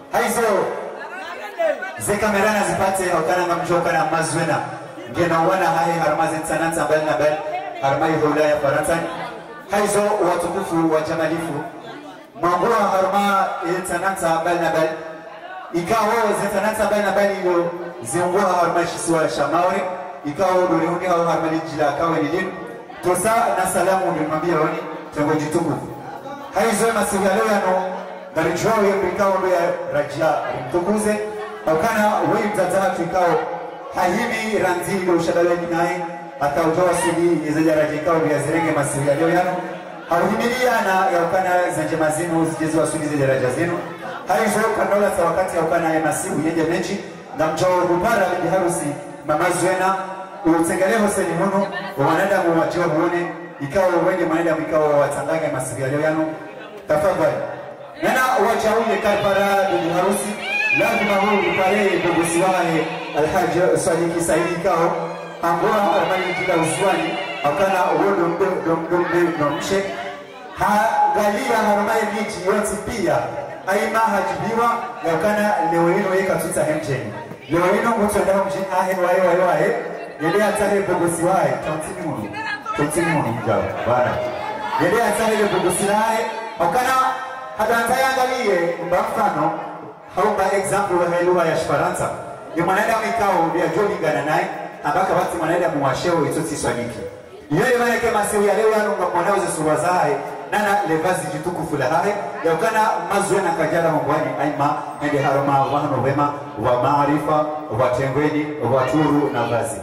haizo ze kamera nazipate aukana ngamjoka na mazwena ngena wana hai harmazi sanata bal na bal harmai hula ya Faransa haizo watukufu wa jamalifu mangua harma sanata bal na bal ikawa ze sanata bal na bal yo ziungua harma shiswa shamauri ikawa doriuni au harma lijila kawa nilin tosa na salamu nimwambia wani tango jitukufu haizo masigaleo yano ngarijao ya mikao ya rajia mtukuze aukana wewe mtata ikao hahibi ranzilo ushadaleni naye atautoa sidi yezaja rajikao ya zirenge masigaleo yano hauhimilia na yaukana za njema zinu zijezo wasuli za daraja zinu haizo kanola sa wakati yaukana ya masihu yeje mechi na mchao rupara biharusi mamazwena utengaleho seni munu wanadamu wajua muone ikawa wenye manadamu ikawa watandaga masigaleo yano tafadhali nana wachaule karpara biharusi lazima huyu pale bogosi wae alhaji Saliki Saidi kao ambao amani kila uswani akana uodo mdombe mshe galia haramaye miji yote pia aima hajibiwa yakana leo hino yeka tuta hemjeni leo hino mtu ndio mjini ahe wae yele atare bogosi wae tontini munu mjao bana yele atare bogosi wae akana hadantaya galie mbafano hauba example wa lugha ya Faransa ni mwanadamu ikao vya joli gana naye ambaka basi mwanadamu washeo itoti Saliki yeye maana kama sio ya leo yangu mwanao za sura zae nana levazi jitukufu la hae yakana mazwena kajala mbwani aima ende harama wano wema wa maarifa wa tengweni wa turu na vazi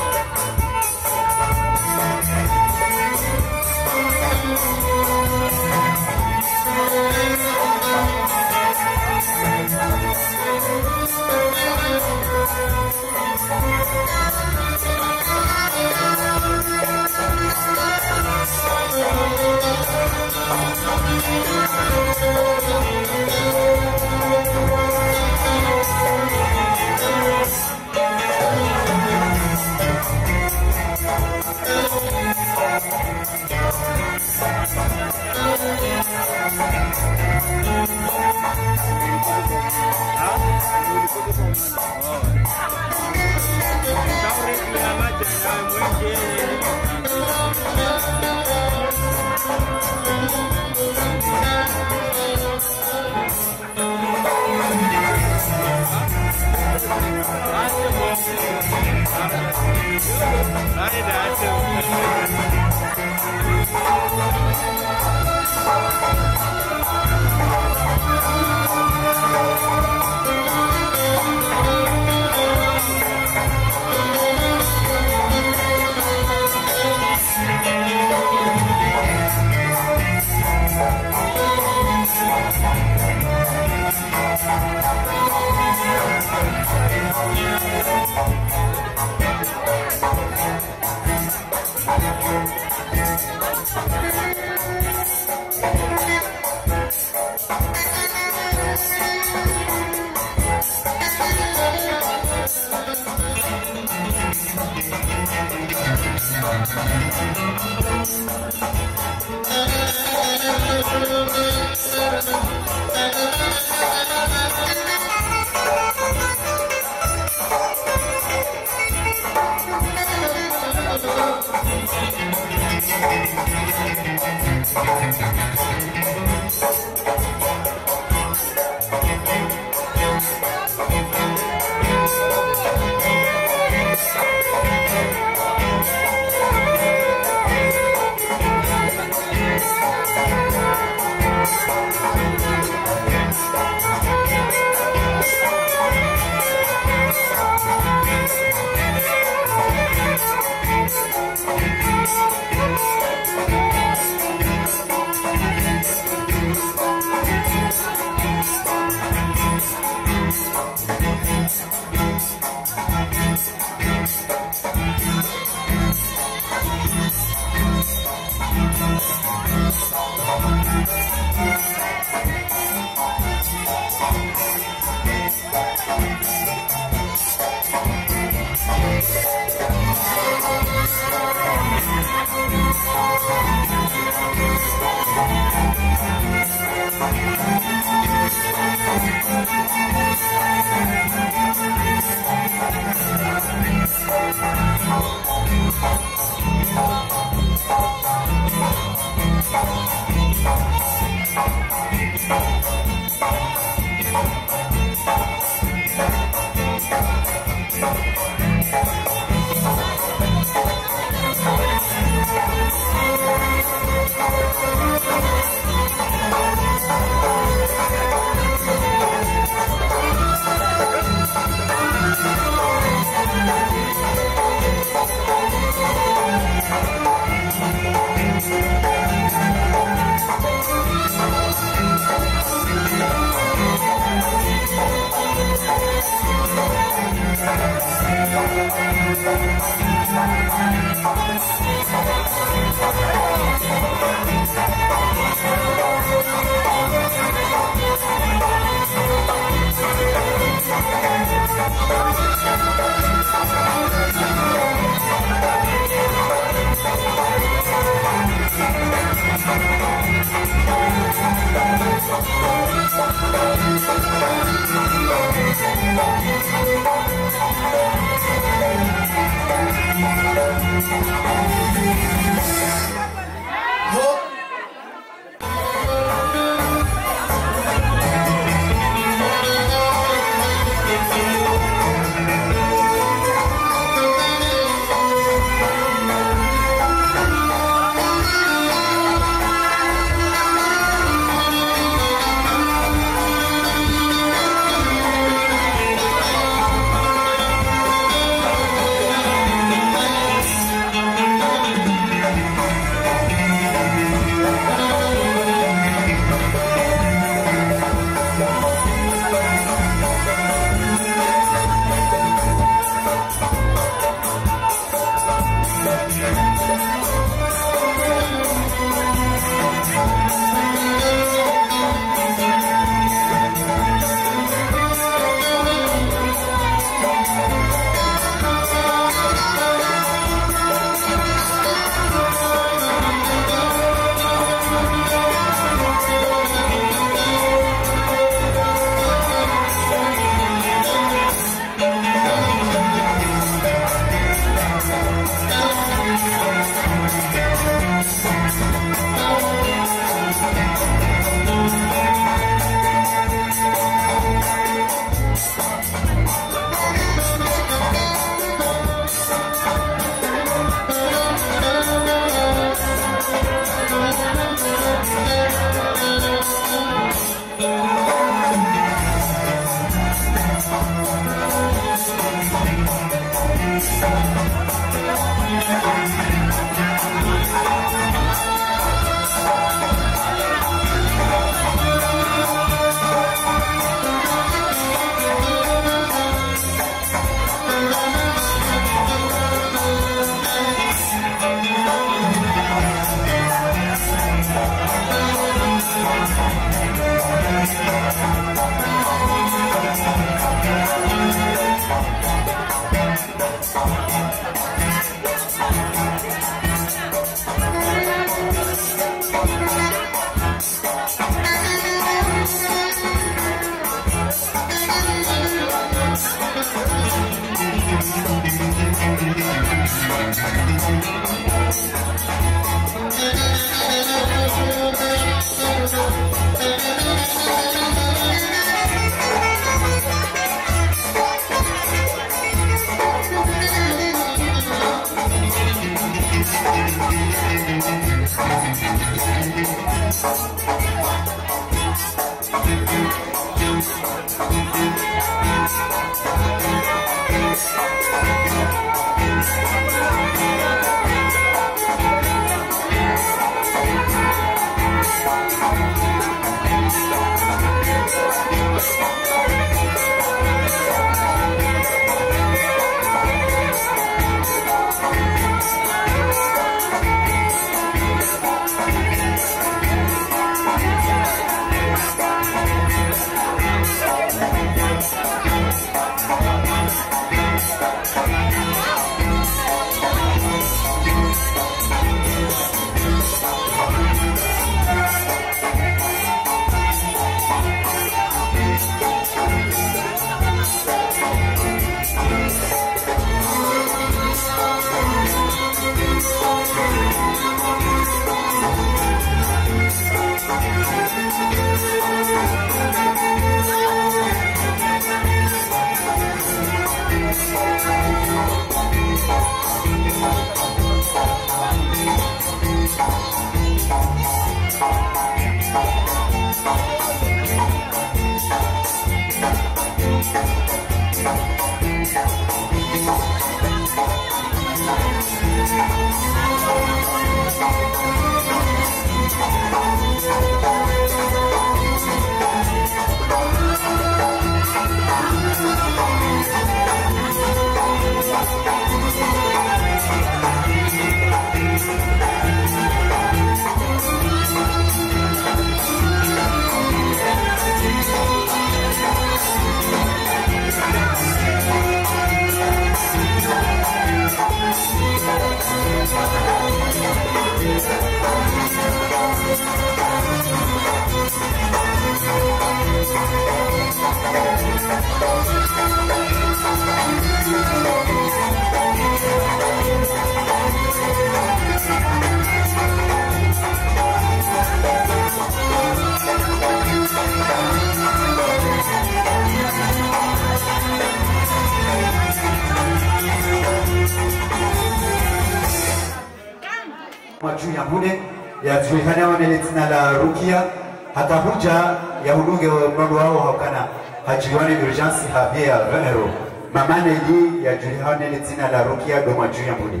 Majuu ya Mbude yajulikana wana jina la Rukia hata huja ya hudunge mrondo wao haukana hajione urgency havia vero mamane hii yajulikana jina la Rukia do majuu ya Mbude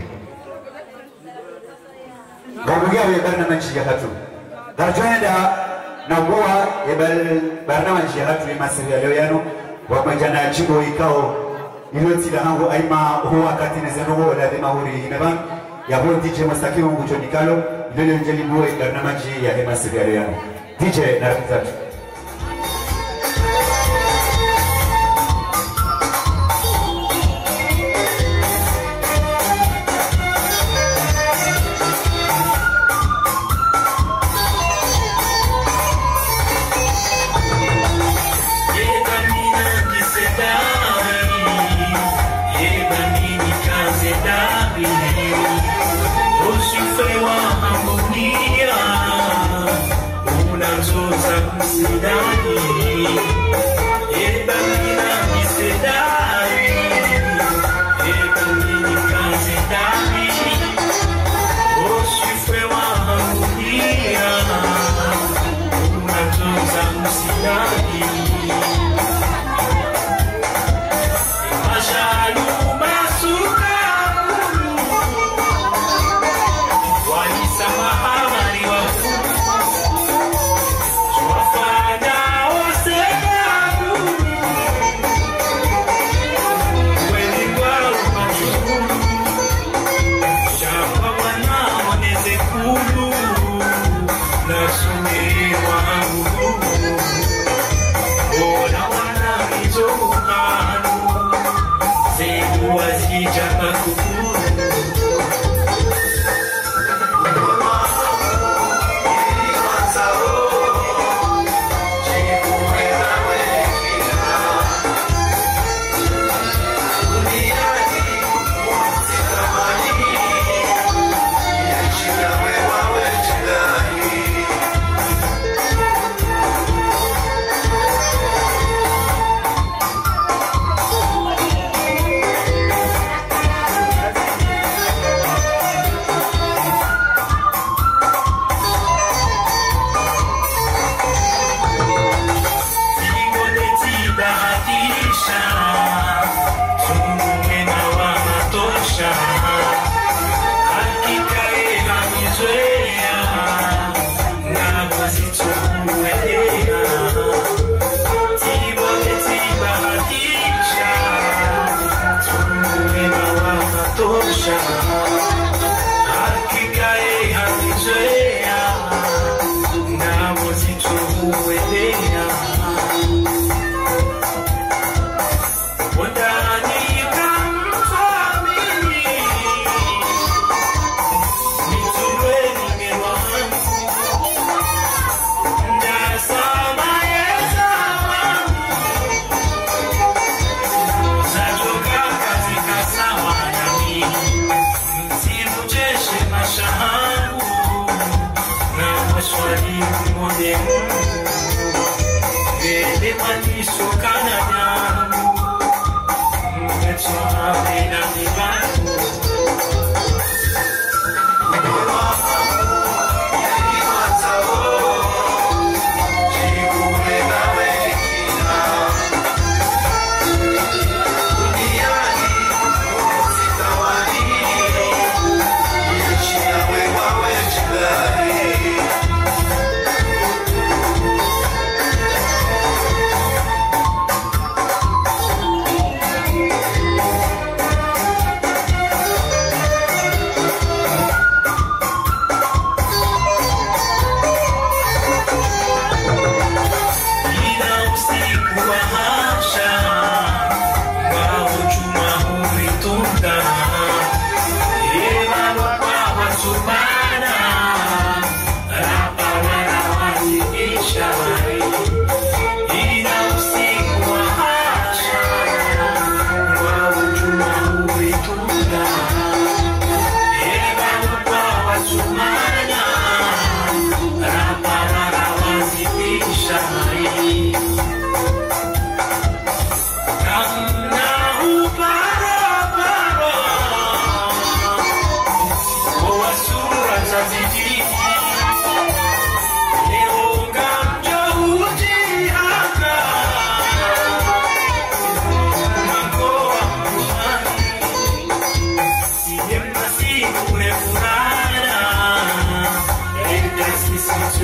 Garugia yebarna manchi ya hatu darjoenda na ngoa yebarna manchi ya hatu imasiri ya leo yano wamajana chibo ikao iloti la hangu aima huwa kati nezeno huwa lazima huri imeban ya huo DJ Masaki Mungu Jonikalo lele njeli muwe barnamaji ya hema siriari yano DJ na rafitatu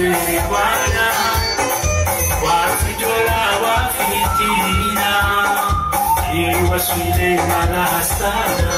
Bwana wafijola wafitina waswile malastana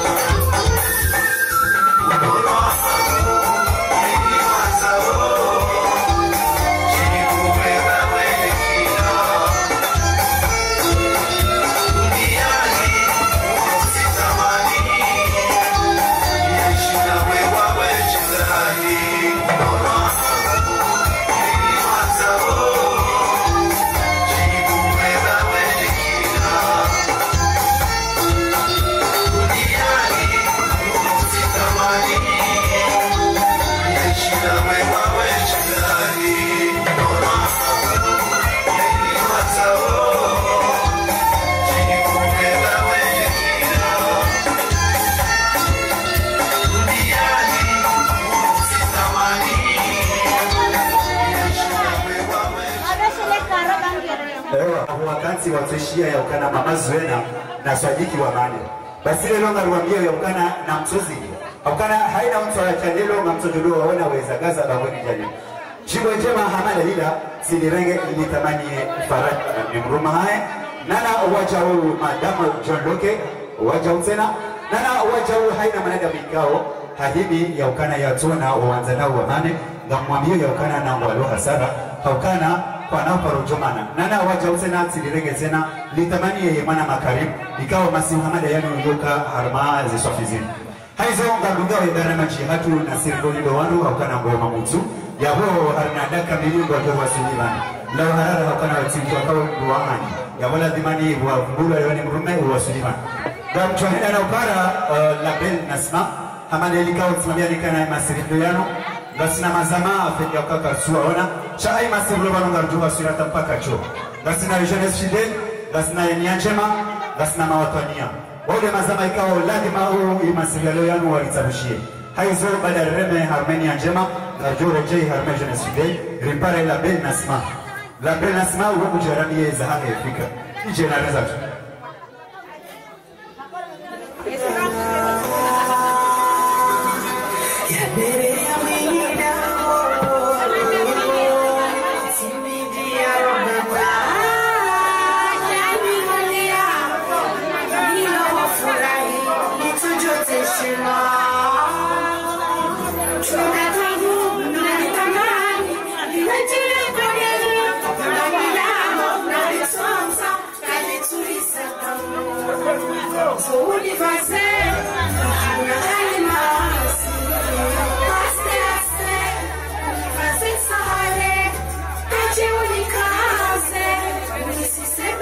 wakati watuishia ya ukana mamazwena na swajiki wa mani basi lelo ngaruambia ya ukana na mtozi ukana haina mtu wa chanelo na mtojulo waona weza gaza babweni jani jibo njema hamada hila sinirenge ilitamani faraka ni mruma haya nana uwaja huu madamu John Loke uwaja utena nana uwaja huu haina manada mikao hadibi ya ukana ya tuna uwanzanao wa mane ngamwambio ya ukana na mwalo hasara haukana kwa nao parojomana nana waja utena tilirege tena litamani ya yemana makarimu ikawa masi Muhammad yanu yoka harma zisofizini haizo ngalungao ya dana machi hatu na sirgoni dowandu haukana mboyo mamutu ya huo harinadaka miliungu wa kwa sulivani lao harara haukana watintu wakawa mbuwamani ya wala dhimani wa mbulu ya yoni mrume wa sulivani kwa mchohenda na upara label nasma hamani ilikao tsimamia nikana ya masirindo yanu Gasina mazama afenya ukaka suwa ona Chai masiblo balonga rujua surata mpaka cho Gasina jeunesse fidèle Gasina yenyanjema Gasina mawatwania Wode mazama ikawa lazima huu imasiblo yanu walitabushie Haizo bada reme harmeni njema Rajuu rejei harmeni jeunesse fidèle Rimpare la belle nasma La belle nasma uwe kujarani ye zahane Afrika Ije na reza tu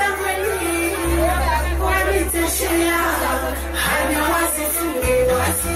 I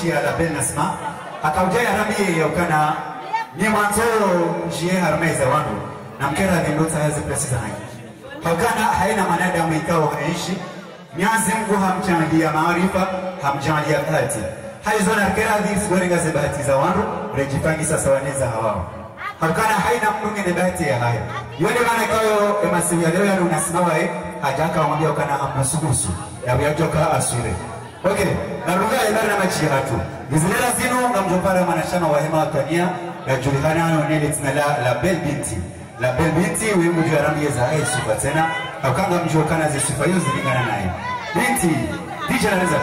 chia la belle nasma akaujaya rami ya ukana ni mwanzo jie harmeza wangu na mkera ndota hazi pesa hangi hakana haina manadamu ikao haishi Mwenyezi Mungu hamjalia maarifa hamjalia dhati haizo na kera hizi gorenga za bahati za wangu rejipangi sasa waneza hawao hakana haina mtunge ni bahati ya haya yone maana kayo emasiya leo yana unasimama hajaka wamwambia ukana amasugusu ya yajoka asire okay na lugha ya ibara na machi hatu Gizlela zino ngamjopara manashama wa hema watania na julikana nonele tina la belle binti la belle binti wimbo juu ya rambi za hai sifa tena akanga mjokana zi sifa hiyo zilingana naye binti DJ anaweza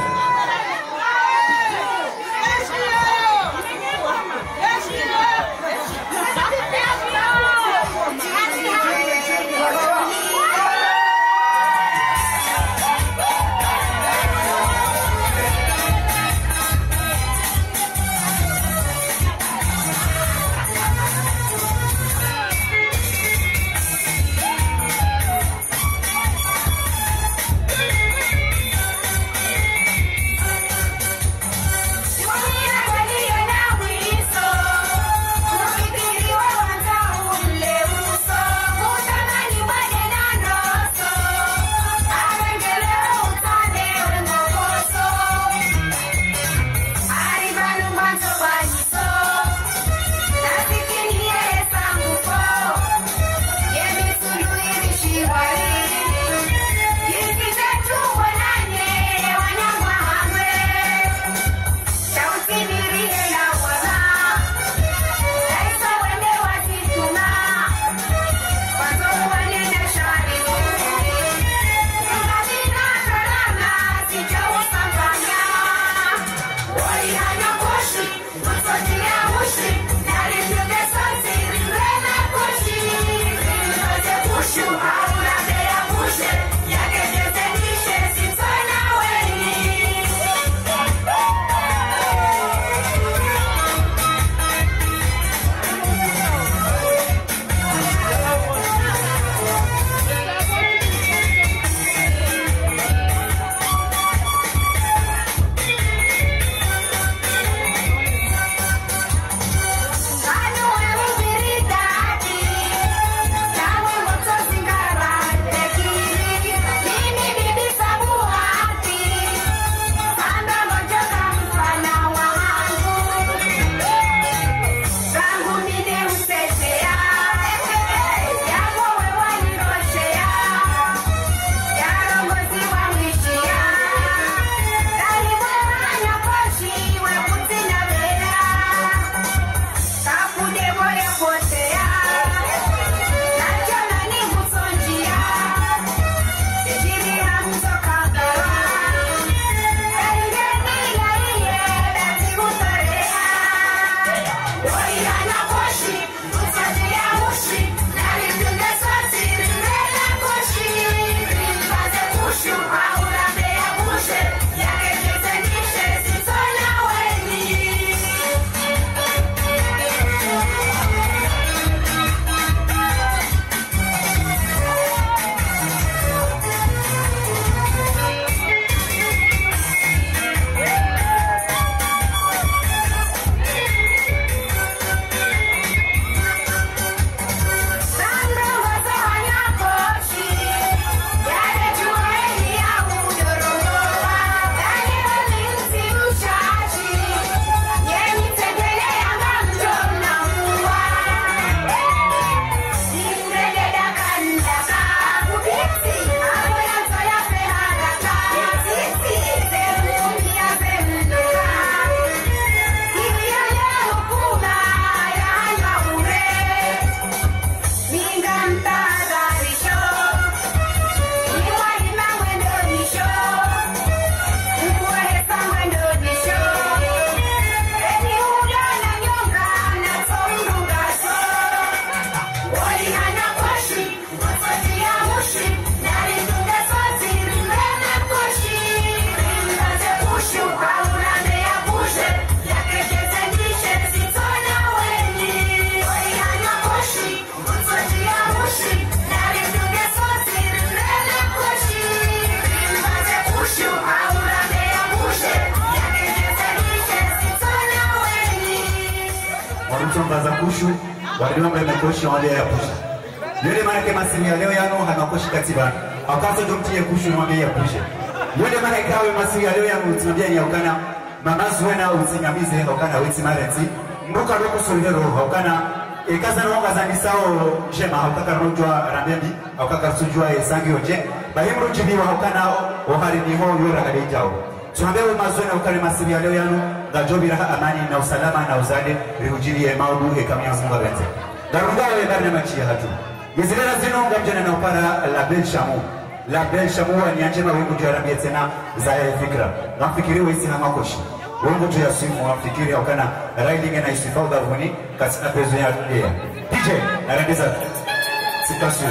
somba za kushu waliomba imekoshi wale ya pusha yule manake masini ya leo yano hanakoshi katiba akaso dumtie kushu mwambie ya pusha yule manake hawe masini ya leo yano utinambia ni ukana mama Zuena usinyamize ukana weti mareti mbuka loko solero ukana ekaza nonga za nisao jema ukaka rojwa rambembi ukaka sujua esangi oje bahimru jibiwa ukana ohari niho yora kadijao tunambia Zuena ukana masini ya leo yano gajobi raha amani na usalama na uzade rihujilie maudu hekamia Mungu abete darungawe barna machi hatu Yezilera zinonga mjana na upara La Bel Shamu ni anjema wengu juu ya rambia tena zaya fikra nafikiri wezi na makoshi wengu juu ya simu wafikiri wakana riding na isifau dharuni katika pezo ya dunia DJ narendeza sikasu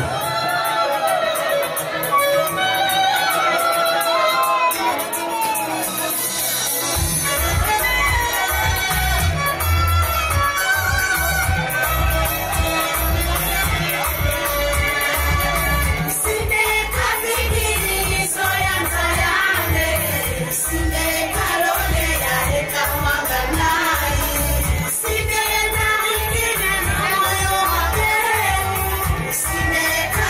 Sine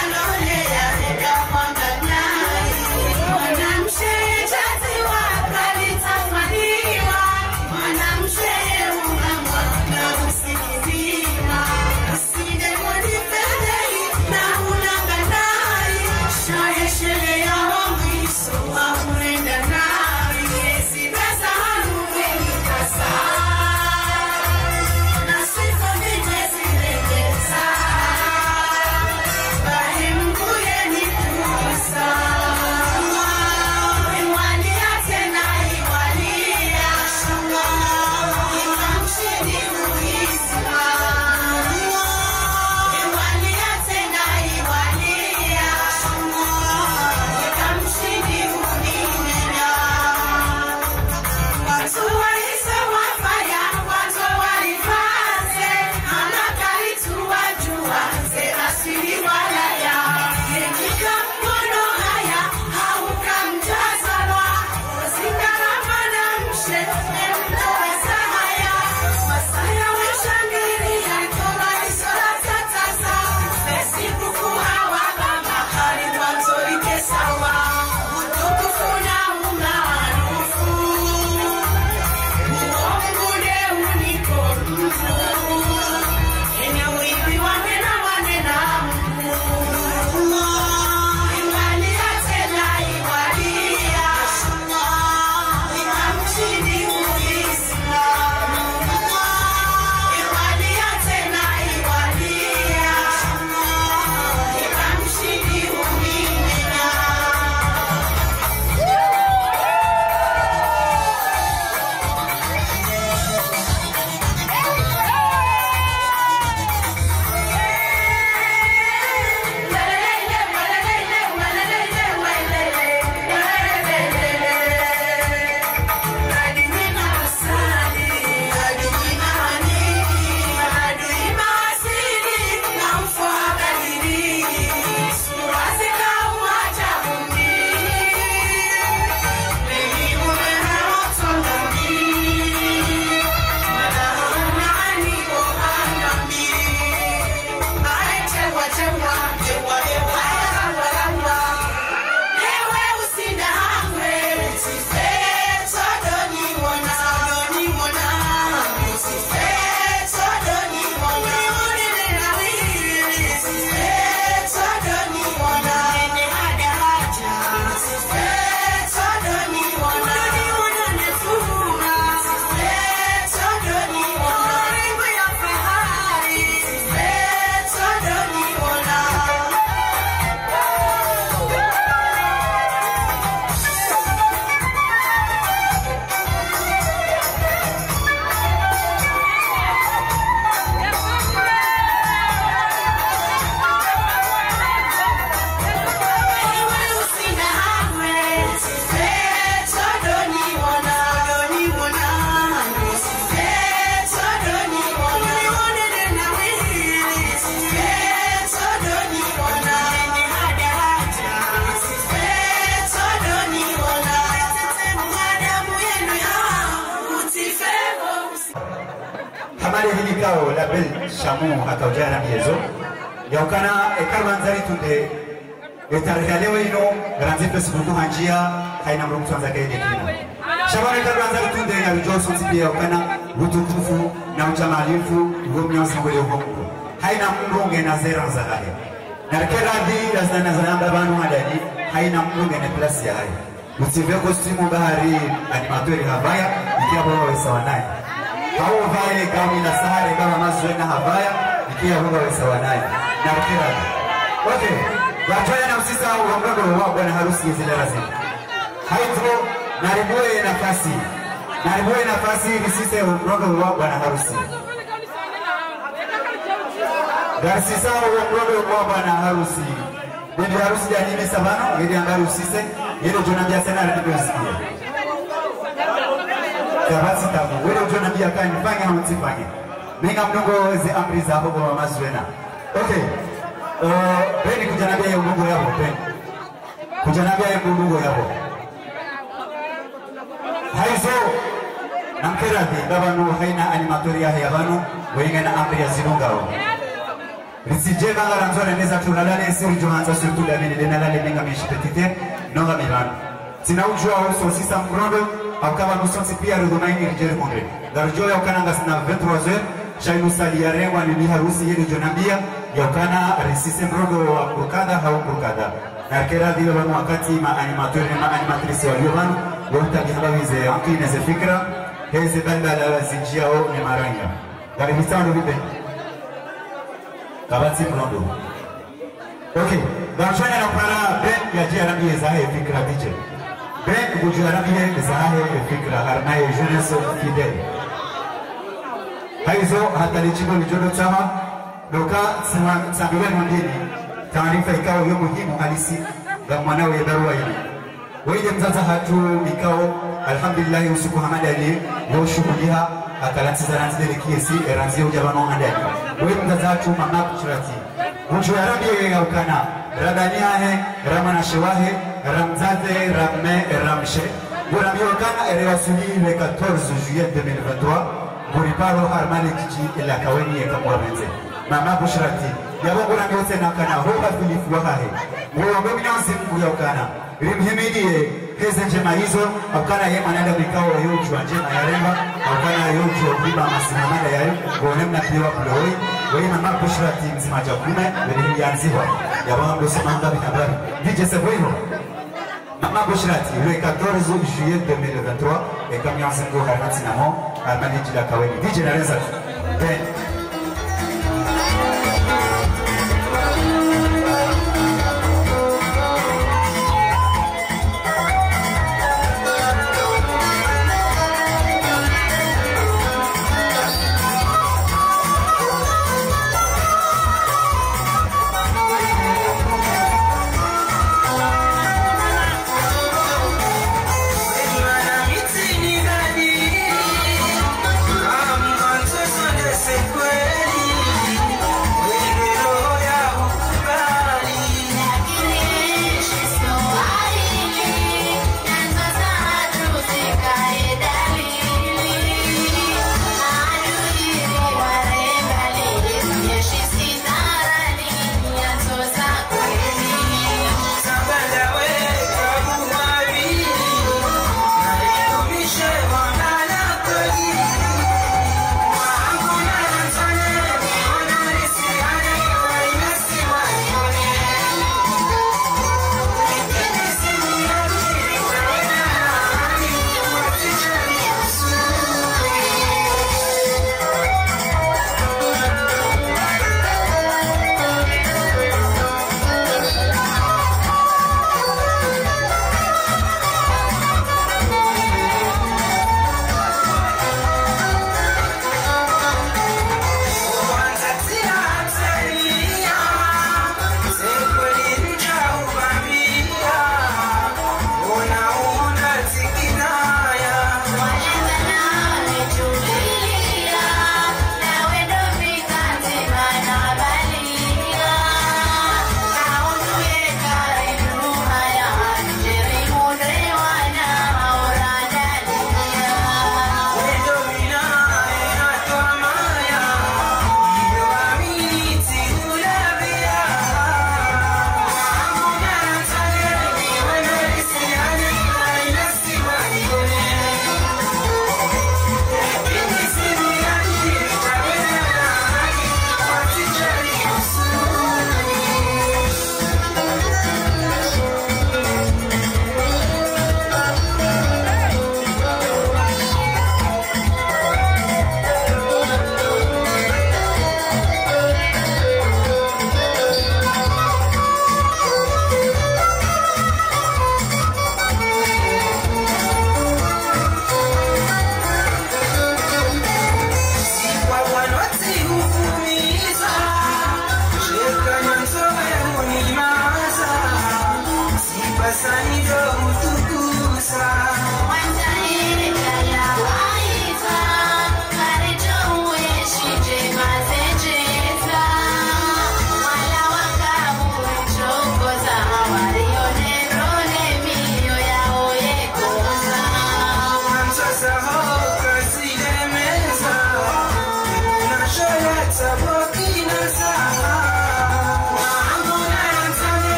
harmali hili kao la bel shamu akaujana miezo yaukana ekarwanzari tunde tarehe leo ino ranzi Facebook hanjia haina mrungu tuanza kaide kina shabana ekarwanzari tunde na ujoso sipia yaukana utukufu na ujamalifu ngomnyo sangole hongo haina mrungu na zera zahaya na keradi lazana zanamba banu madani haina mrungu na plus ya hai usive kostimu bahari animatori habaya ikia bora sawa naye hao vale gauni la sahare kama mazwena habaya ikia bora sawa naye na keradi okay watoya na usisa uongogo wa bwana harusi zile lazima haito naribuwe nafasi risise uongogo wa bwana harusi garsisa uongogo wa bwana harusi bibi harusi ya nime sabano ili angaru usise yele jonambia sana aliposikia kabasi tabu wewe jonambia kani fanya au msifanye menga mdogo ze amri za hapo kwa mazwena okay beni kujanabia ya Mungu yako beni kujanabia ya Mungu yako haizo namkerabi babanu haina animatoria ya banu wenga na amri ya zinungao risijeba ngaranzora neza tunalale siri johanza surtout la mine denalale menga mishipetite nonga milano sina ujua uso sisa mrondo akaba nusansi pia rudomaini rijere monde garjo ya ukananga sina 23h Shaimu sali ya rewa ni harusi yenu jonambia yaukana risise mrogo wa kurukada hau kurukada na kera diyo banu wakati animatori na animatrisi walio banu wata bihabawize anki neze fikra heze banda la zinjia o ni maranga gari misano vipe kabati mrondo okay ganshanya na para ben ya jia ramie zahe fikra diche ben kujua ramie zahe fikra harnaye jeunesse fidèle haizo hata lichigo lijodo chama doka sambiwe mwandini taarifa ikawa yo muhimu halisi za mwanawe ya barua hili waide mzaza hatu ikao alhamdulillah usiku hamada ali yo shuhudia akalansi za ranzile kiesi ranzile ujabano andani waide mzaza hatu mama kuchurati mchu ya rabi ya ukana radania he ramana shewahe ramzate ramme ramshe bura miokana erewasuli le 14 juillet 2023 Buriparo harmali kichi ila kaweni ya kamwa benze mama bushrati yabongo na ngose na kana hoba filifu wahahe mwombe minansi mbu ya ukana rimhimidie heze njema hizo ukana ye manada mikao ya yuju wa njema ya remba ukana yuju wa ubiba masimamada ya yu kuonemna piwa kuloi wei mama bushrati mzima jakume weli yanziwa yabongo semanga binabari DJ Sevoiho Mama Bushrati, le 14 juillet 2023, et comme il y a un single à Sinamon, à Maniji la Kaweni, DJ Nareza, Ben. Secret.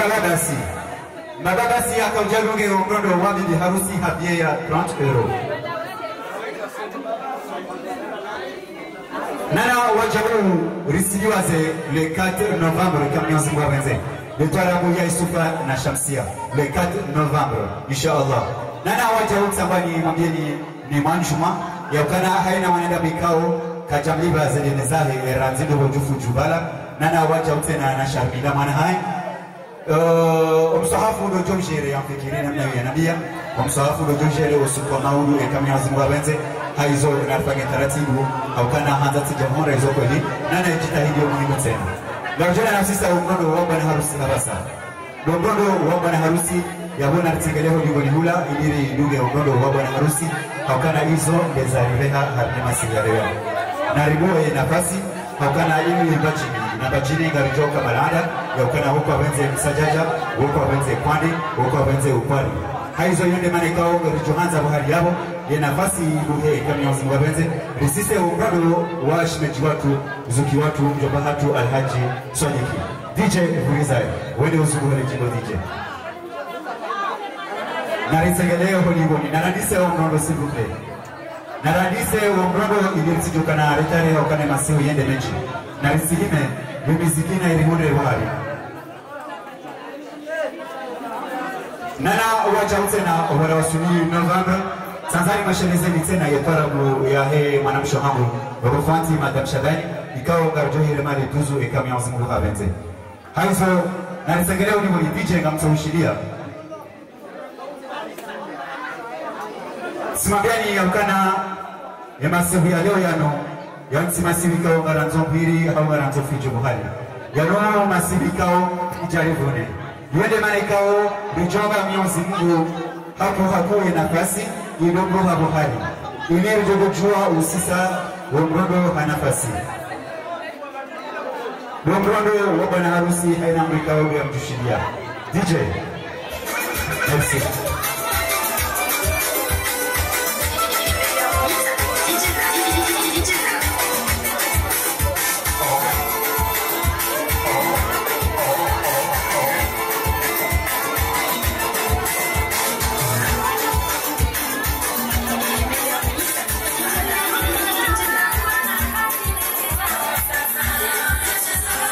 Mababasi akaujaluge umrondo wa bibi harusi habie ya 30 euro. Nana wajabu risidiwaze le 4 novembre kamionzi mwawenze. Letwala Mouya Isufa na Shamsia le 4 novembre inshallah. Nana wajabu sambani mwambieni ni manjuma ya ukana haina wanenda mikao kajamliba zile nezahe ranzido wajufu jubala. Nana wajabu tena na Sharmila manahai. Umsahafu ndo jomshere ya mfikiri na mnawi ya nabia. Umsahafu ndo jomshere usukwa maulu kamionzi mwawenze. Haizo nafanya taratibu au kana hanza tijamhora hizo kweli nana jitahidi muhimu tena leo na sisi umrondo wa bwana harusi habasa umrondo wa bwana harusi yabona tigeleo ni hula ili nduge umrondo wa bwana harusi au kana hizo ndeza riveha harni masigarewa na riboe nafasi au kana ili bajini na bajini ngarijoka balada ya ukana huko wenze msajaja huko wenze kwani huko wenze ukwani haizo yende manekao ngarijohanza bahari yabo ye nafasi buhe kamionzi mwabenze risise umrado wa shimeji watu zuki watu mjomba hatu alhaji Swanyiki DJ Vurizai wende usuguhele jimbo DJ narisegeleo holingoni naradise umrado sibupe naradise umrado ilirisijuka na retare haukane masihu yende mechi narisihime yumizikina irimunde wahari nana uwacha na wala wasuni November Sanzari mashelezeni tena yetarabu ya he manamsho hamu Rufanti madam Shabani ikao ngarjohi remali tuzu ekamionzi mbuha benze haizo narisengeleo ni mwini DJ ngamsawushilia Simambiani ya ukana ya masihu ya leo yano ya nsi masihu ikao ngaranzo mpiri au ngaranzo fijo buhali ya nono masihu ikao ijarivune yuende mane ikao rijonga mionzi mbu hapo ya nafasi Ilombo habuhari Ile jogojua usisa Womrondo hanafasi Womrondo wabana harusi haina mrika wabu ya mtushidia DJ Merci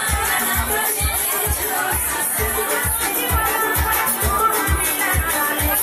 Thank you.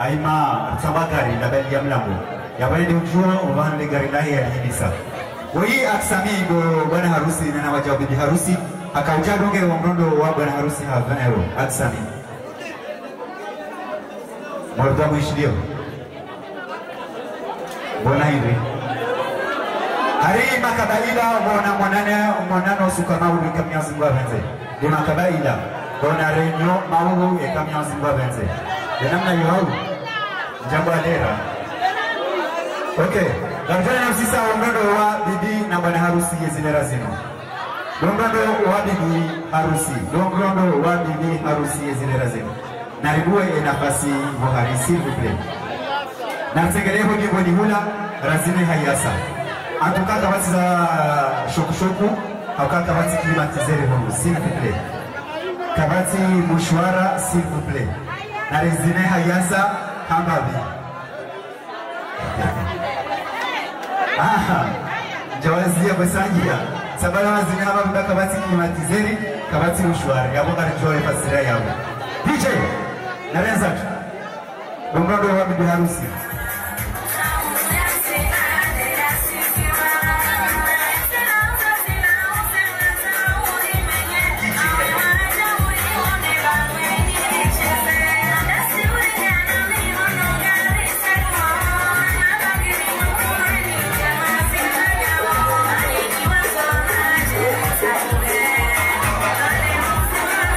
aima tabakari na bali ya mlango ya wale ujua uvande gari lahi ya hibisa woi aksami go bwana harusi na wajabu bibi harusi akauja donge wa mrondo wa bwana harusi hapa ero aksami morda mwishidio bona hivi hari makabaila bona mwanano suka maulu kamya zingwa benze de makabaila bona renyo maulu e kamya zingwa benze de namna yao jambo alera okay Ramjana na sisa mrondo wa bibi na bwana harusi yezile razino mrondo wa bibi harusi mrondo wa bibi harusi yezile razino naribue nafasi Buhari s'il vous plaît na tengeleho ni bodi hula razine hayasa atuka kabati za shokushoku au kabati klimatizere hongo s'il vous plaît kabati mushwara s'il vous plaît na razine hayasa hambabi jawazi ya basangia sabala wazini hama mbaka kabati klimatizeri kabati mushwara yabo karijoe fasira yabo DJ narenza Bombrado wa bibi harusi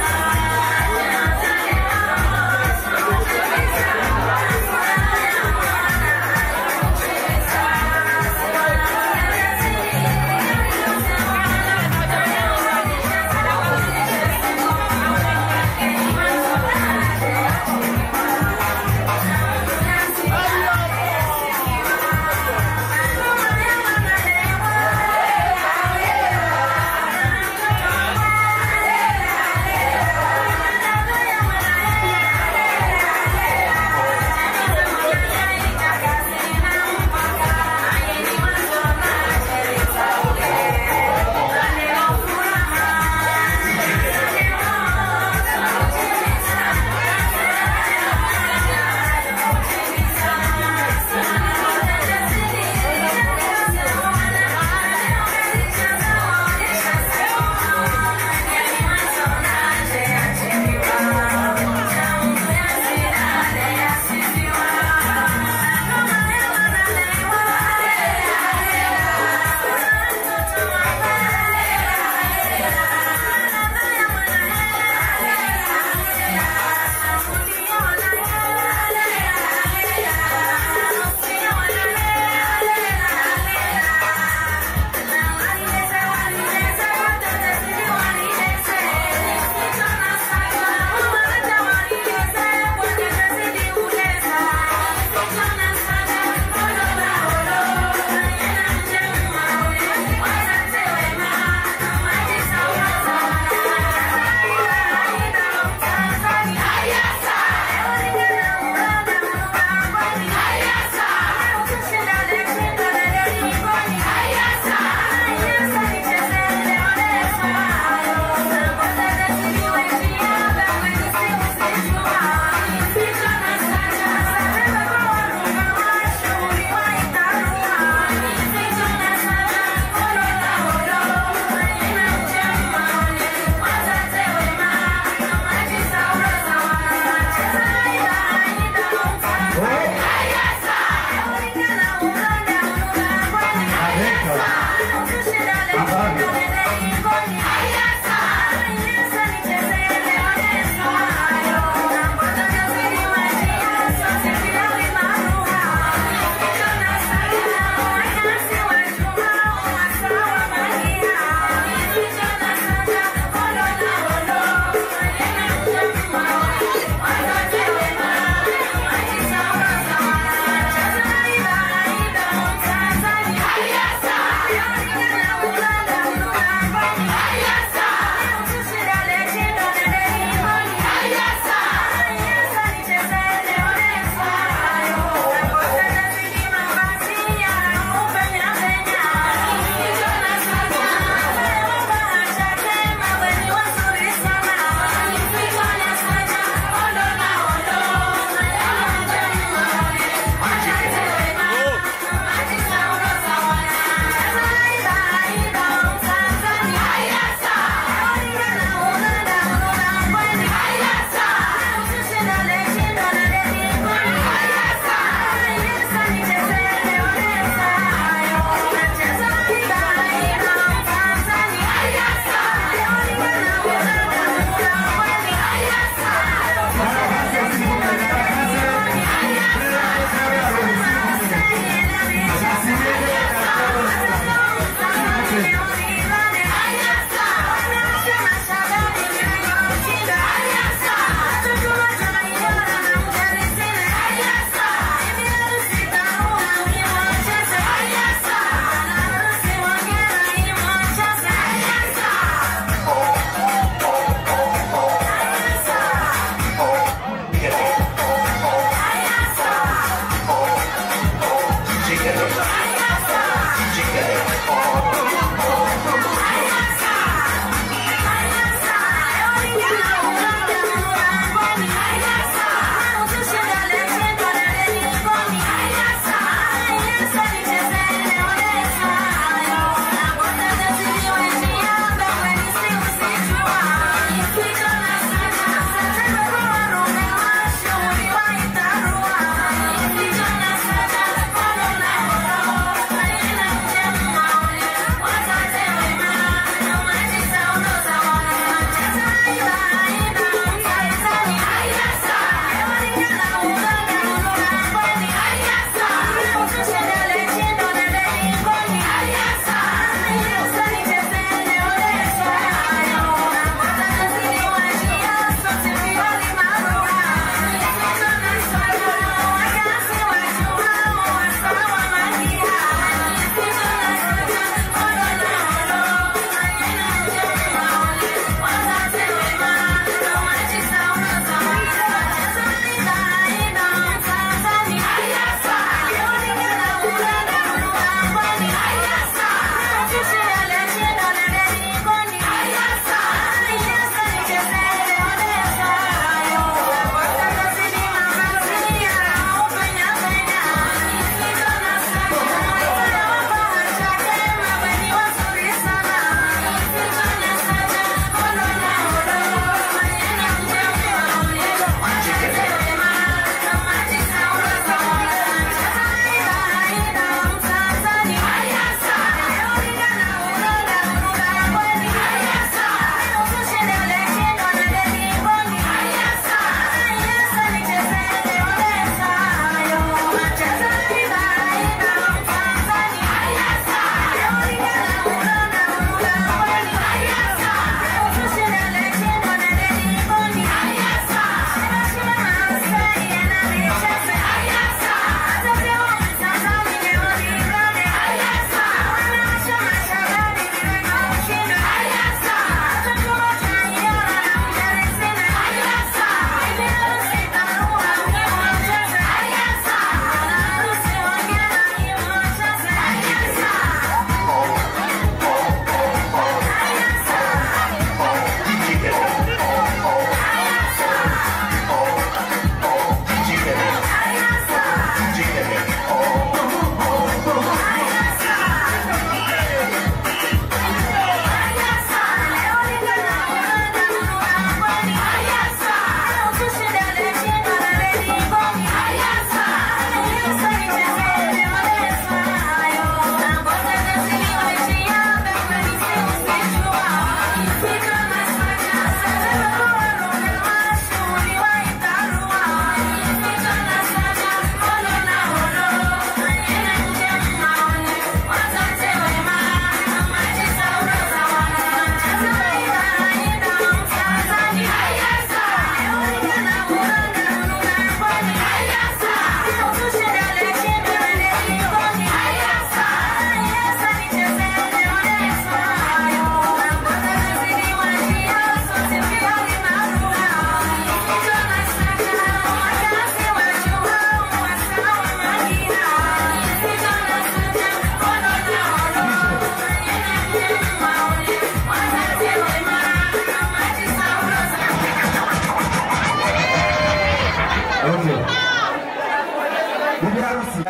Thank you.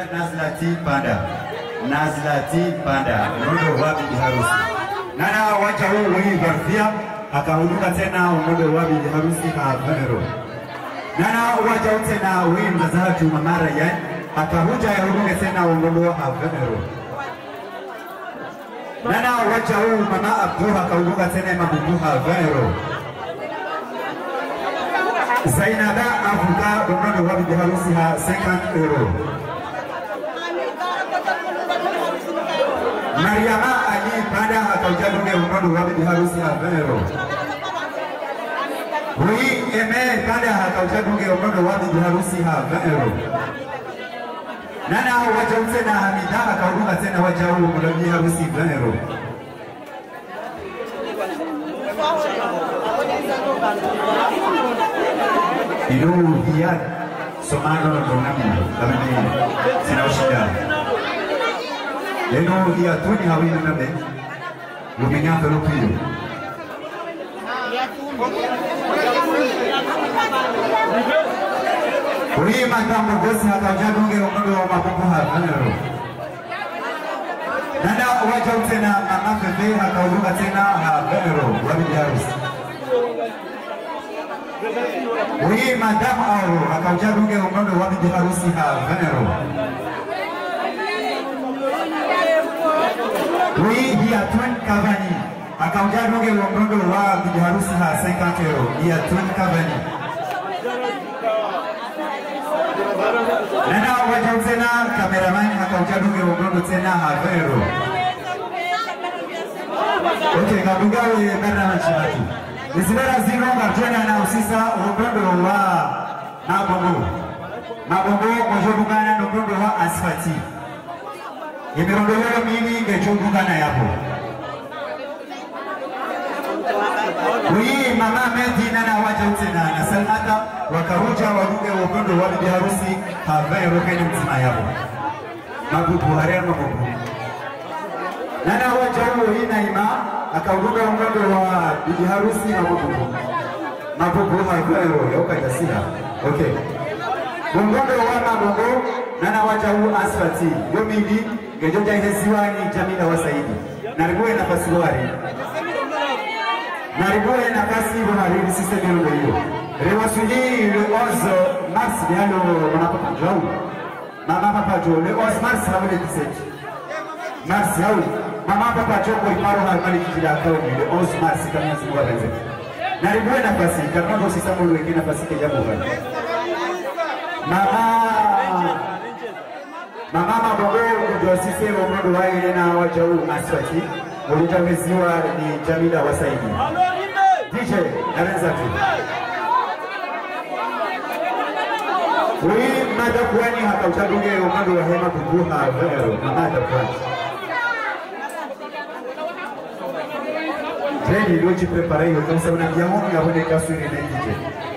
Nazlati Panda. Nazlati Panda. Unondo wa bibi harusi. Nana wacha huu wii garfia. Akahuduka tena unondo wa bibi harusi Venero. Nana wacha huu tena wii mzazatu mamara ya. Akahuja ya huduke tena unondo wa Venero. Nana wacha huu mama Abduha akahuduka tena mabubuha Venero. Zainaba Afuka unondo wa bibi harusi 50 euro. Mariama Ali Panda akaujaduke unondo wa bibi harusi 20 euro. Rui Eme Panda akaujaduke unondo wa bibi harusi 20 euro. Nana wacha tena Hamida akauduka tena wacha huu unondo wa bibi harusi 20 euro. Ilo hiat somano donami kami sinaushida. Ilo hiat tu ni hawi nanabe. Lumenya perupiyo. Uli mandamu gosi hakaujaduke unondo wa mabubuha Venero. Nana wacha tena mama Fefe akauduka tena Venero wa bibi harusi. Uli madam au akaujaduke unondo wa bibi harusi Venero. Uli Hiatun Cavani akaujaduke unondo wa bibi harusi 50 euro. Hiatun Cavani. Nana wacha tena cameraman akaujaduke unondo tena 20 euro. Okay, kabugawe bana machimatu. Nisibera zinonga tena na usisa unondo wa Mabongo. Mabongo kujobugana n'unondo wa Asfati. Imirondo yero mimi ngejobugana yapo. Wii mama Medina na wacha tena na Salmata wakaruja waduke unondo wa bibi harusi 20 euro kwenye mzima yapo. Mabubu haria mabubu. Nana wacha huo hina ima akauduka unondo wa bibi harusi mabubu. Mabubu 20 euro yoka jasira. Okay. Mungondo wa Mabongo nana wacha huu Asfati. Yomidi ngejoja hesiwani Jamila wa Saidi. Naribuwe nafasi wari. Naribuwe nafasi wari system yelo hiyo. Rewasuli le 11 mars dialo mwanapapa Joe. Mama papa Joe le 11 mars hamile 17. Mars yao. Mama papa Joe kwa iparo hamile kijida kao le 11 mars kama siku wapenze. Naribuwe nafasi kama sisi samu wengine nafasi kwa jambo gani. Mama Mabongo ndio sisi unondo wa ile na wacha huu Asfati. Ulitangaziwa ni Jamila wa Saidi. DJ anaanza tu. Wewe mada kwani hata utaduke unondo wa hema kubuha Venero mada kwani. Jeni ndio jiprepare hiyo kama sababu na diamond ya wale kasu ile DJ.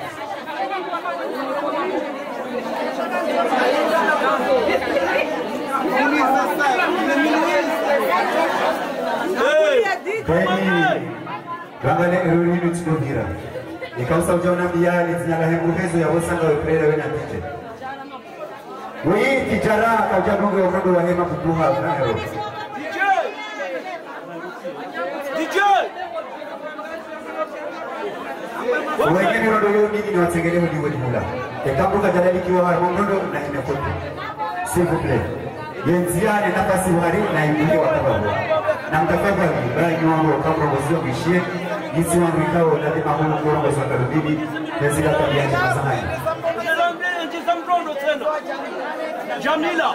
Bangale eruri nutsugira. Ikausa ujaona biali tinyala hembuhezo ya wasanga wepreda wena tije. Wii kijara kaujaduke unondo wa hema kubuha Venero. DJ! Wengine unondo yao mingi ni watengele hudi wadimula. Ekambuka jadali kiwa unondo na imekote. S'il vous plaît. Yenziane nafasi wari na imbuke watababu. Na mtafadhali bali wangu kama rozio bishie jinsi wangu ikao na dima huu ngoro za karibini nezika tabia ya mazahani. Jamila.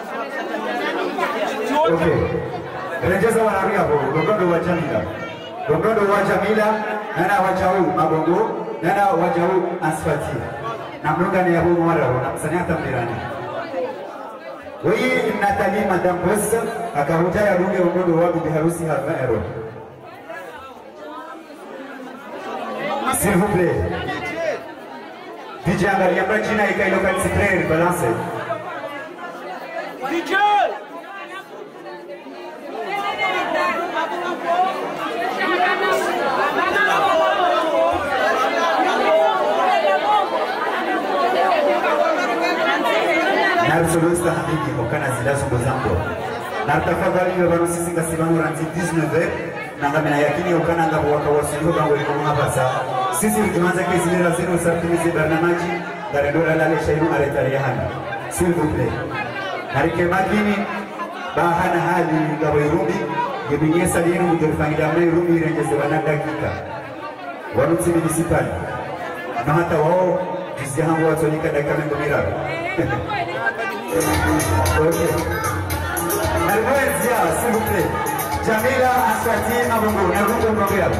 Okay. Rejeza wanaria hapo ngondo wa Jamila. Ngondo wa Jamila nana wajau Mabongo nana wajau Asfati. Na mlunga ni hapo mwara na msania tambirani. Wewe Nathalie Madame Boss akaruja ya runge unondo wa bibi harusi 20 euro. S'il vous plaît. DJ angalia mrajina ikailoka Cyprien balance. DJ soloista hamiki okana zilazo ngozambo na tafadhali bano sisi kasibano ranzi 19 na ngamena yakini okana ngabo wakawasiliho bango liko mabasa sisi tukianza kesi leo zero sartimizi barnamaji darendora lale shairu aletariana s'il vous plaît harike magini bahana hali ngabo irumi yebinyesa salienu mjorfangira mna irumi irengeze wana dakika wanuti municipal na hata wao jizihangu watonika dakika mengo mirado okay. Alvezia, s'il vous plaît. Jamila Aswati Abongo, Naruto Mobile.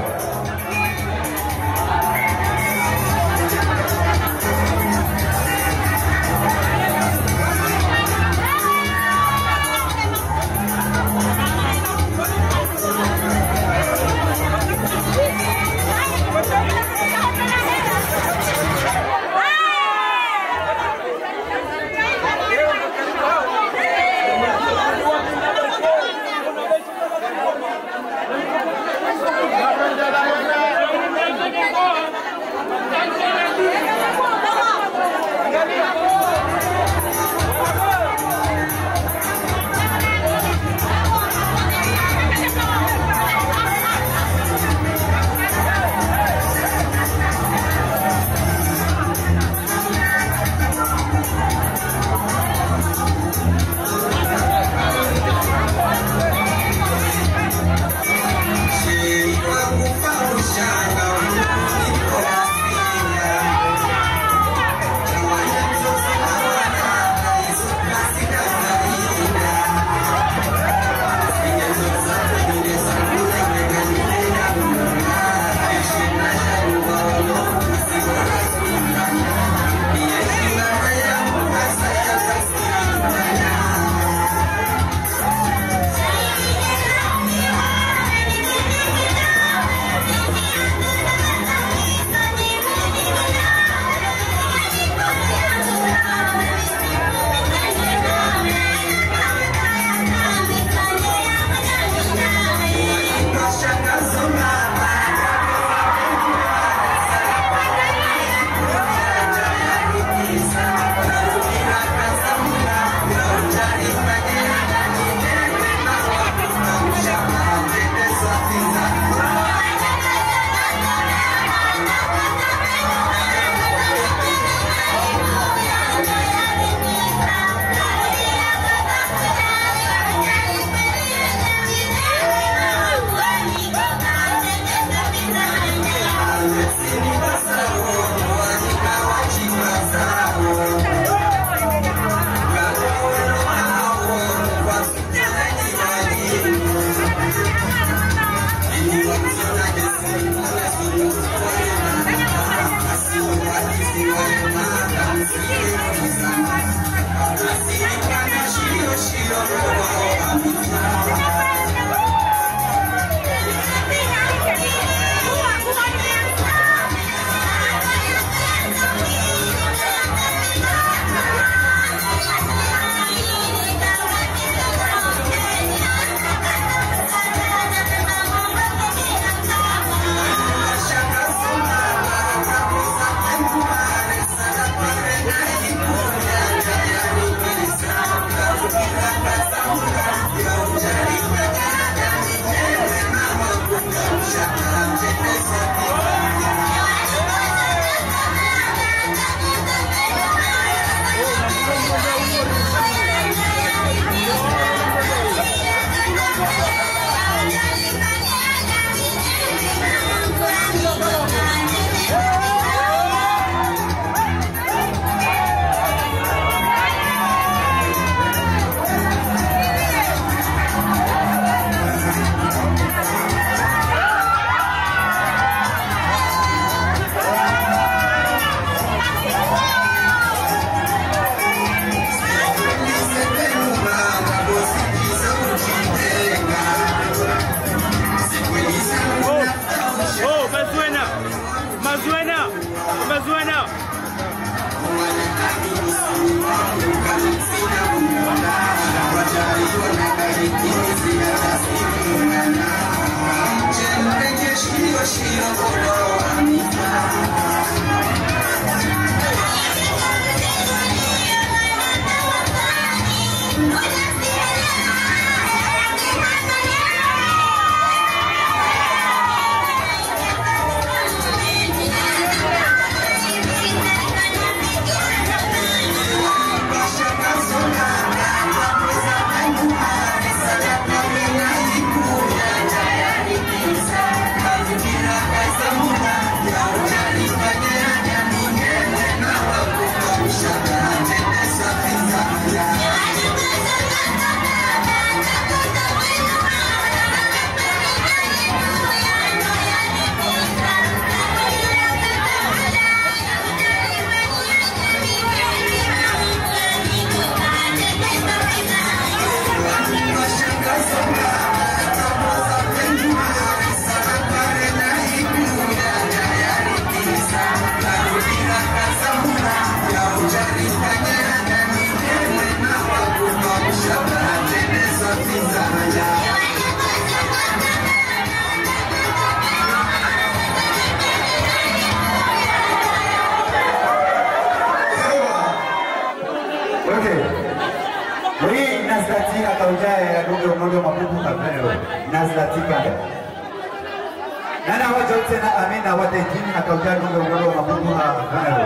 akaujaye adunge umoja mabubu kabero nazlatika nana waja tena amina wadekini akaujaye adunge umoja mabubu kabero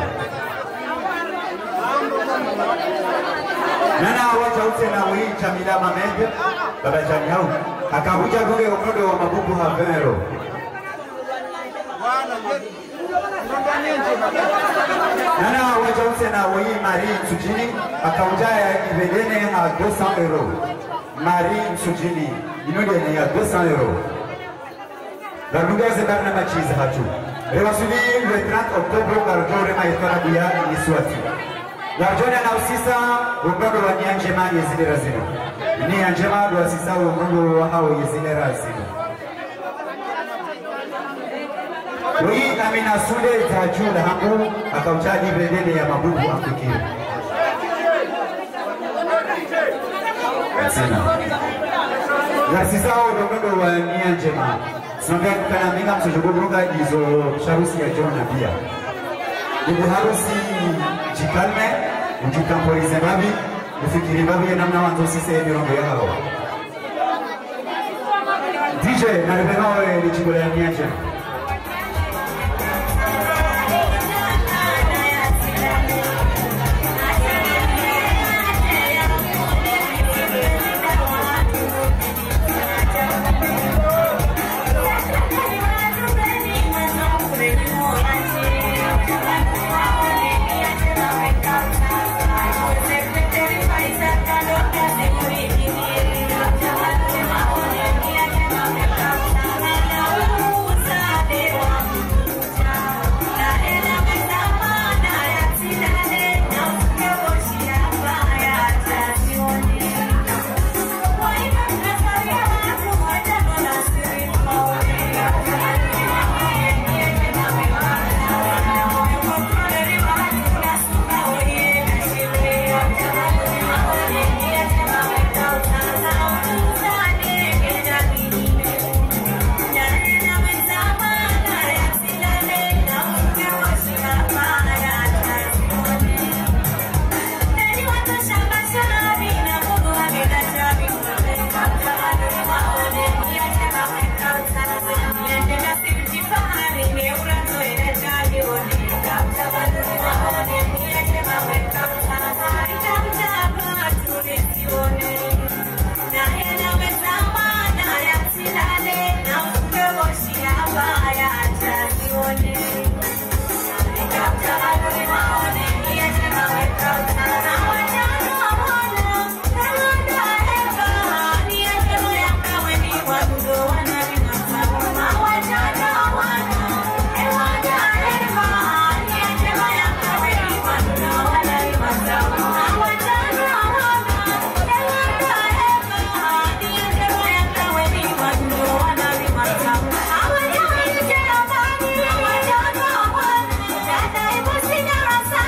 nana waja tena wii Jamila Mamed baba Janyau akaujaye adunge umoja mabubu kabero nana waja tena wii Marie Msujini akaujaye ivedene à 200 €. Marie Msujini inodene à 200 €. La Lungaise Barnama Cheese Hatu. Rewasuli le 30 octobre Karjore Maitara Bia Niswati. La Jona na usisa umbado wa Nianjema Yezile Razino. Ni Anjema wa sisa umbado wa hao Yezile Razino. Wii amina sule tajula hangu akauchaji vedene ya mabubu afikiri. Nasisao ndogo wa Nianjema. Songa kana minga mshogogonga hizo sharusi ya Jona pia. Ndio harusi jikalme, mjikamporize babi, ufikiri babi namna wanzo sisi ndio hao. DJ na rebeno ni chibula ya Nianjema. Rasa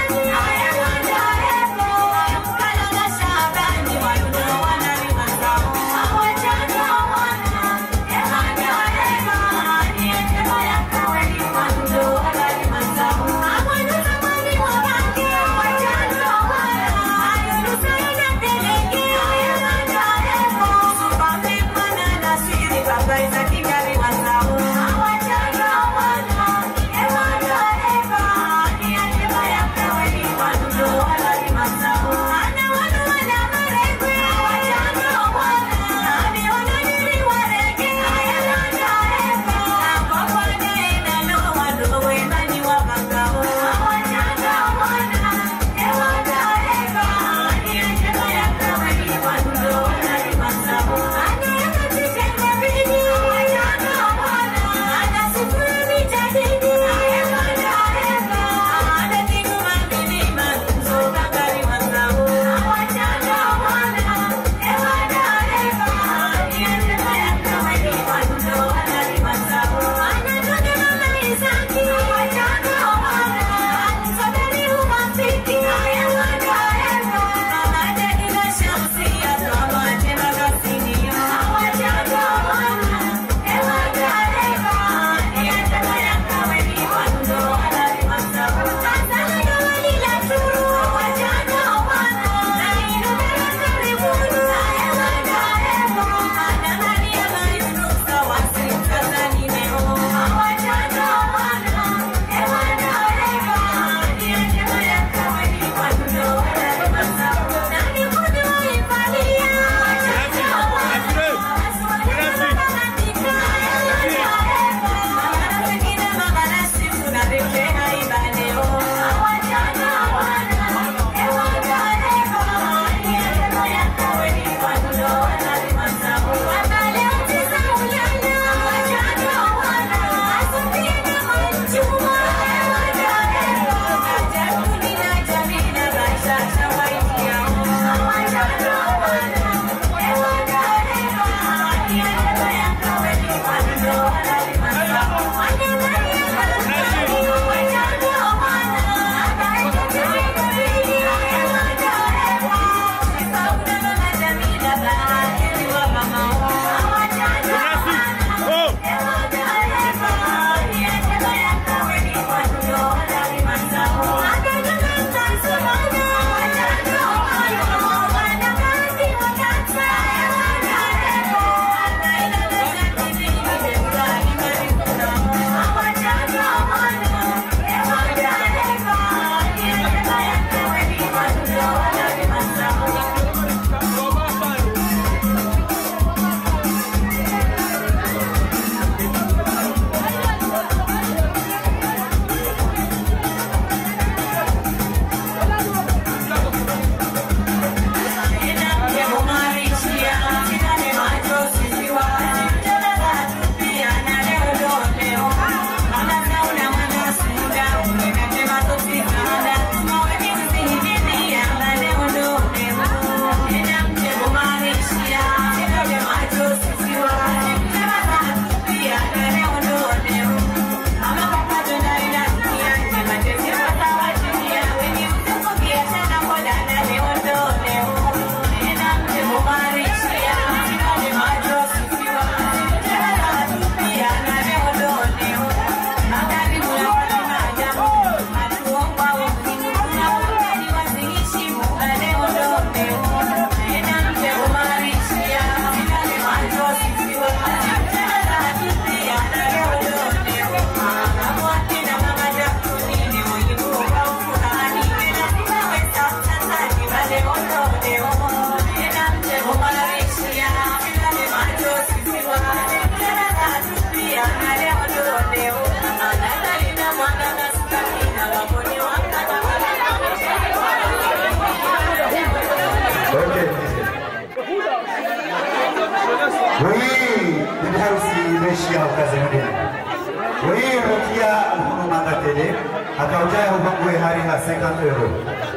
akaujaya ubangwe hari ha 50 euro.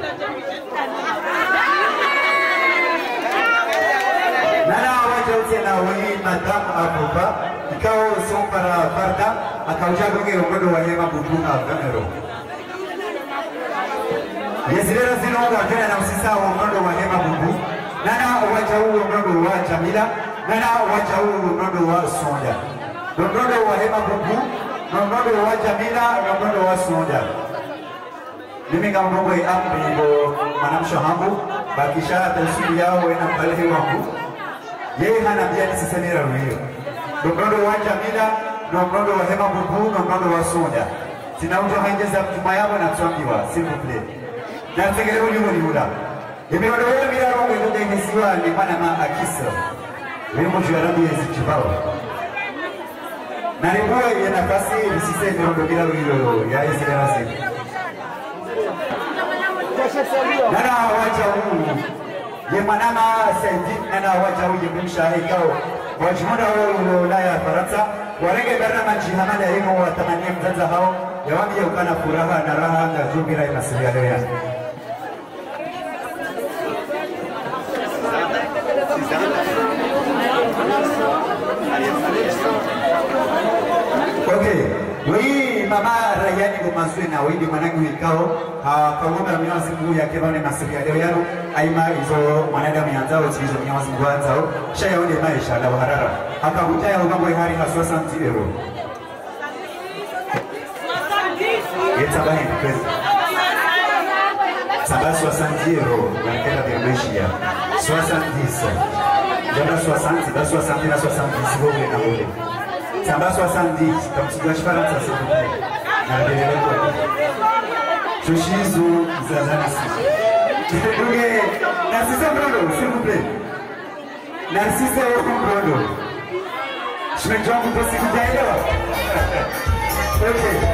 Nana waja utena wini madam abuba ikao sompara farda akaujaya bunge ugodo wa hema bubuka 20 euro. Yezilera zinonga tena na usisa wa ugodo wa hema bubu. Nana waja ugodo wa Jamila. Nana waja ugodo wa Sonja. Ugodo wa hema bubu. Ugodo wa Jamila. Ugodo wa Sonja. Mimi kama mambo ya ambigo manamsho hangu bakisha tasiri yao wena mbalehe wangu yeye hana bia nisisemera ruhiyo ndondo wa Jamila ndondo wa hema bubu ndondo wa Sonja sinaujo haingeza mtuma yabo na tuambiwa s'il vous plaît na tegele ni hula imeondo wewe bila rongo ndio ngesiwa ni pana ma akisa wewe mjua rabi ezikibao na ribuwa ya nafasi risise ndondo bila ruhiyo ya ezira zini Nana waja huu ye manama saidi nana waja huu ye mshahi kao wajimuna huu ulaya ya Faransa warenge berna manjihamana ya imo watamania mzaza hao ya wami ya ukana furaha na raha na zubira ya masiria leo ya Okay, wii mama rayani kumazwina wii manangu ikao kawuga mnyazi mkuu ya kebane masiria leo yano aima izo manadamu yanzao zizo mnyazi mkuu yanzao shaya wende maisha la waharara haka hutaya ugambo hari ha 60 euro Yeta bahi mkwezi Saba 60 euro Nankela biolojia 70 Jona 60 da 60 na 70 Sivogle na mole Samba 70 Comme tu dois Faransa s'il vous plaît Naldelele kwa Choshizu Zazanisi Nduge Narcisse Brodo s'il vous plaît Narcisse Brodo Shmejwa mkosi kujaelewa Okay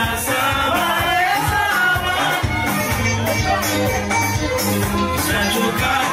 Sancho Kaka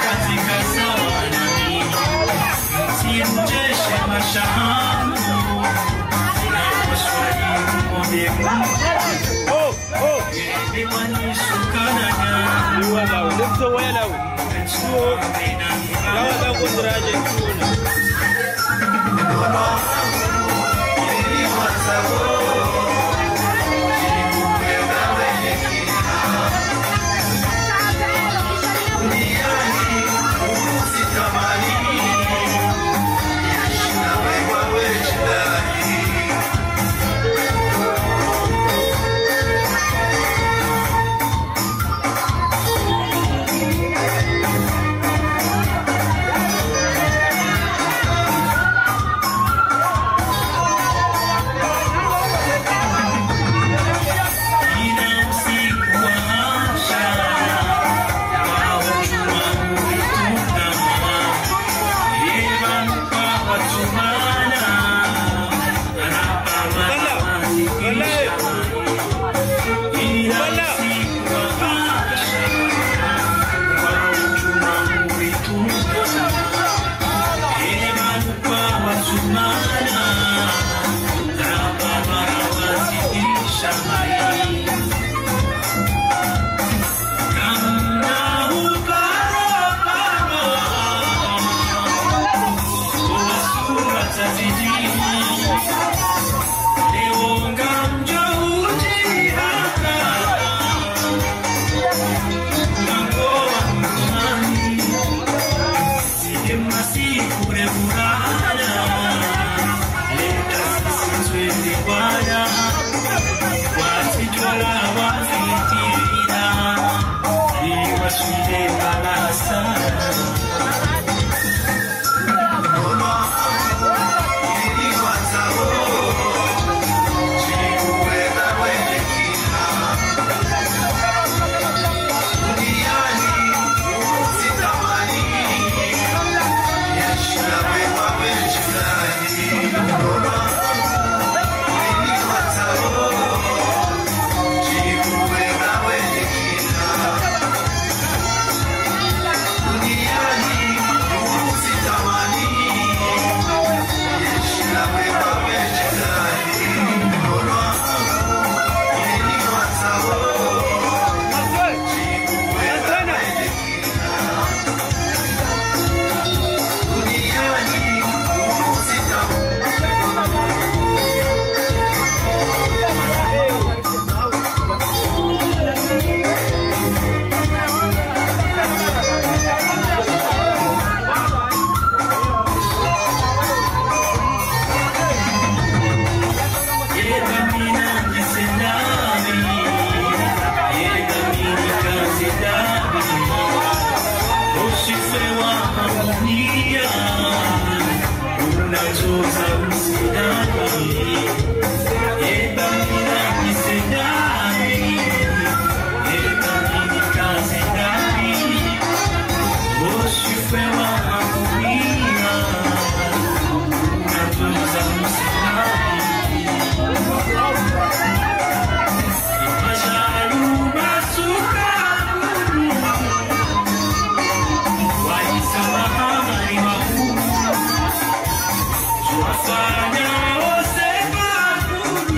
Fanya osema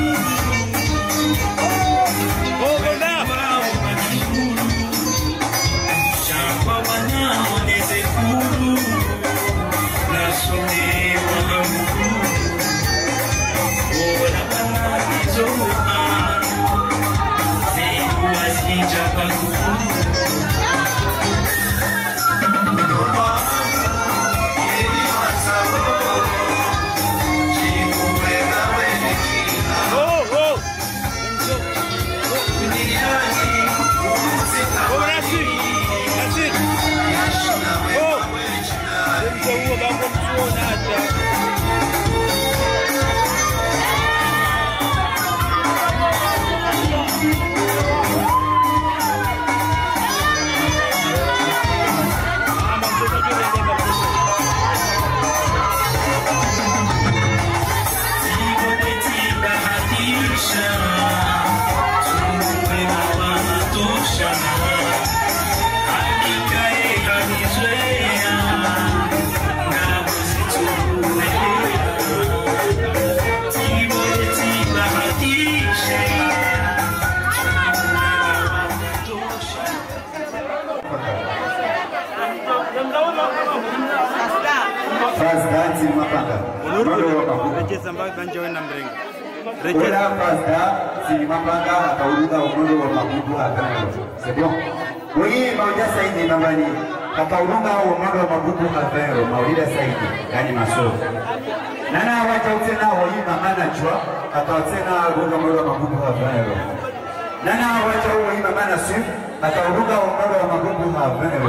Fazda Silimapanga. Rejeza ambayo banja wena mrenga. Rejeza Fazda Silimapanga akauruga umondo wa mabubu hakano. C'est bon. Oui, Maulida Saidi mambani. Akauruga umondo wa mabubu hakano. Maulida Saidi yani maso. Nana wacha utena hoi mama najua akautena uruga umondo wa mabubu hakano. Nana wacha hoi mama nasif akauruga umondo wa mabubu hakano.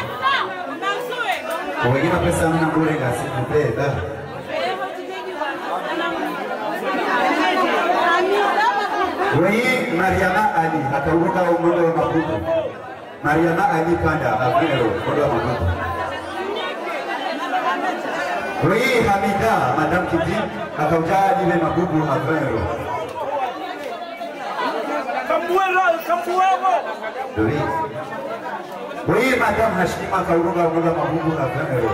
Wengine pesa mna bure kasi kupenda. Wewe Mariama Ali atauruka umoja wa mabubu. Mariama Ali panda afero umoja wa mabubu. Wewe Hamida Madam Kiti akauja ile mabubu afero. Kambuevo. Wewe Madam Hashima akauruka umoja wa mabubu afero.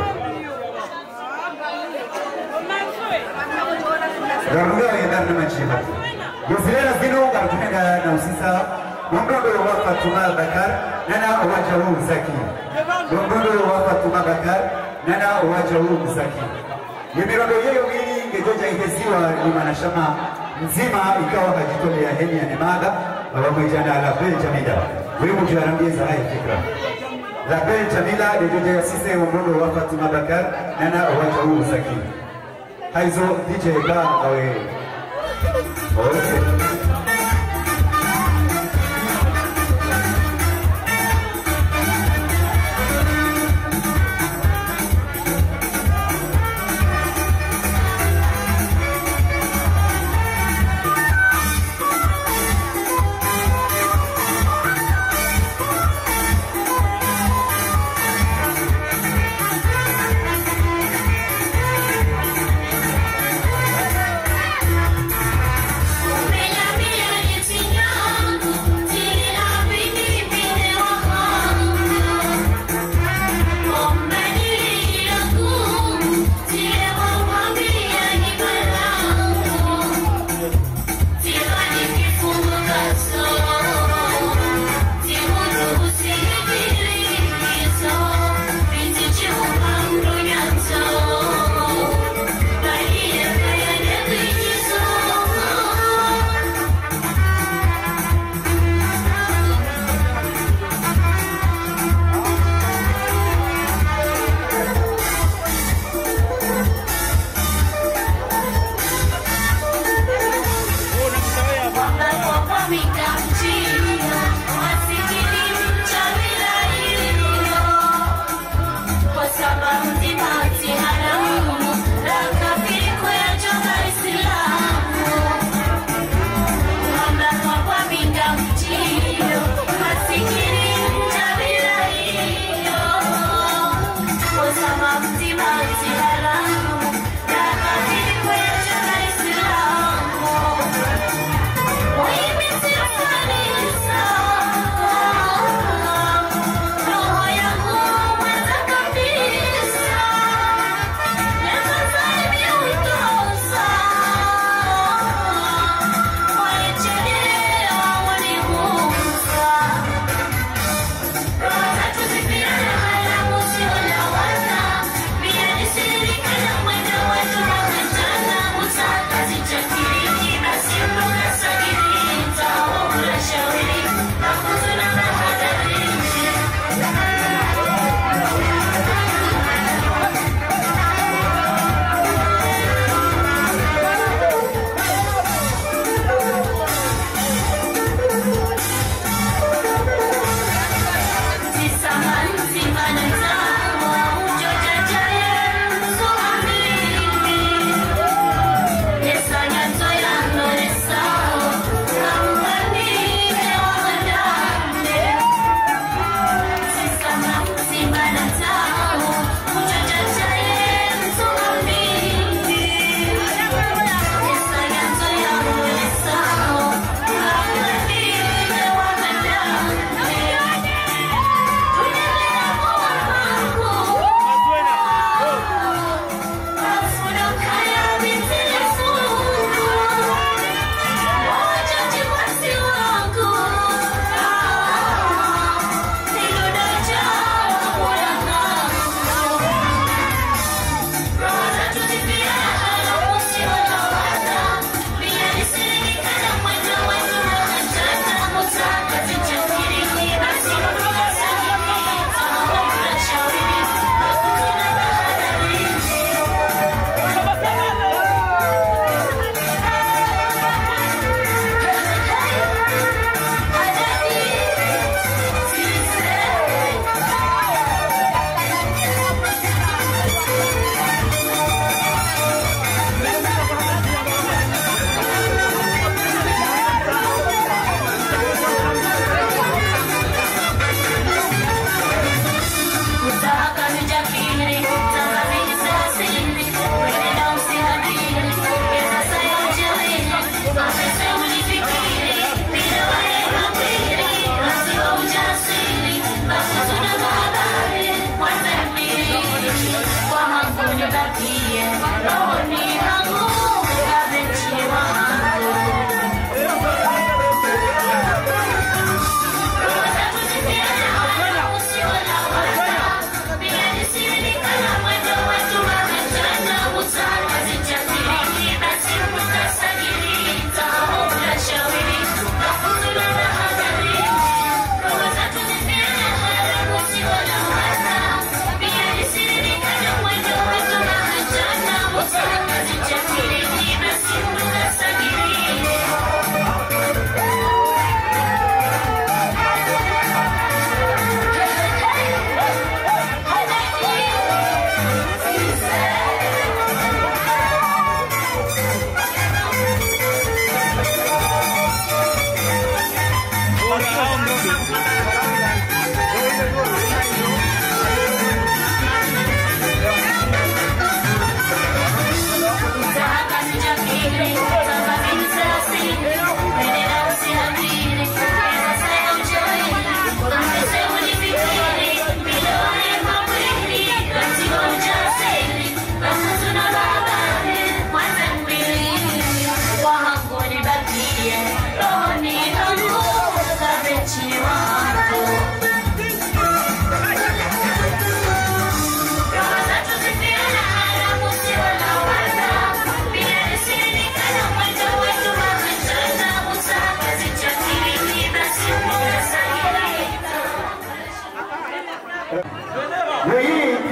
Garuga yenda na machiha. Yofirela zino garutenda na usisa. Mwandondo wa Fatuma Bakar nana waja huu Zaki. Mwandondo wa Fatuma Bakar nana waja huu Zaki. Yemirondo yeyo mili ngejoja iheziwa ni manashama nzima ikawa kajitolea heni ya nemaga wamejana la bel jamila. Wewe mkiarambia za haya fikra. La bel jamila ngejoja ya sisi mwandondo wa Fatuma Bakar nana waja huu Zaki. Haizo DJ ba awe. Okay.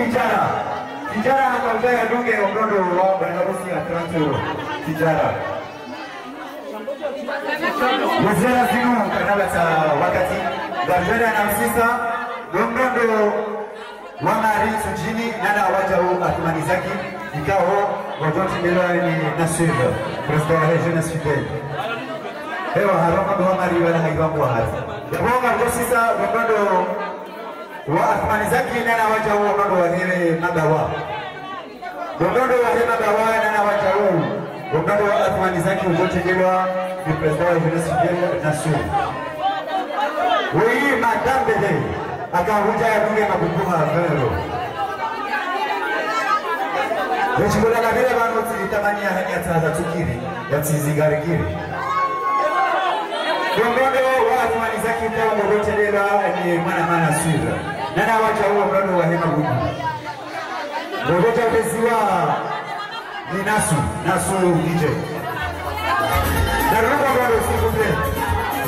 Kijana akaongea dunge ondondo wa bwana harusi ya Transuro. Kijana. Wazira zinu kanala ta wakati Gajana na msisa ondondo wa mari sujini nana wajau atumanizaki ikao wajonti melo ni Nasir president wa jeunesse fidèle. Hewa harama ndo mari wala haibambo hadi. Yabonga kwa sisa ondondo wa atumanizaki nana wajau ondondo wa hewe magawa. Ondondo wa hewe magawa nana wajau ondondo wa atumanizaki wajonti melo ni president wa jeunesse fidèle Nasir. Oui, madame Bede, akahuja ya dunge mabukuha vero. Wechikula na vile banoti itamani ya hanya taza tukiri, ya tizigarikiri. Ondondo wa atumanizaki mtawa mwote lela ni mana suiza. Nana wacha huo ondondo wa hema gumu. Mwote ubeziwa ni Nasu DJ. Naruka ondondo siku mle.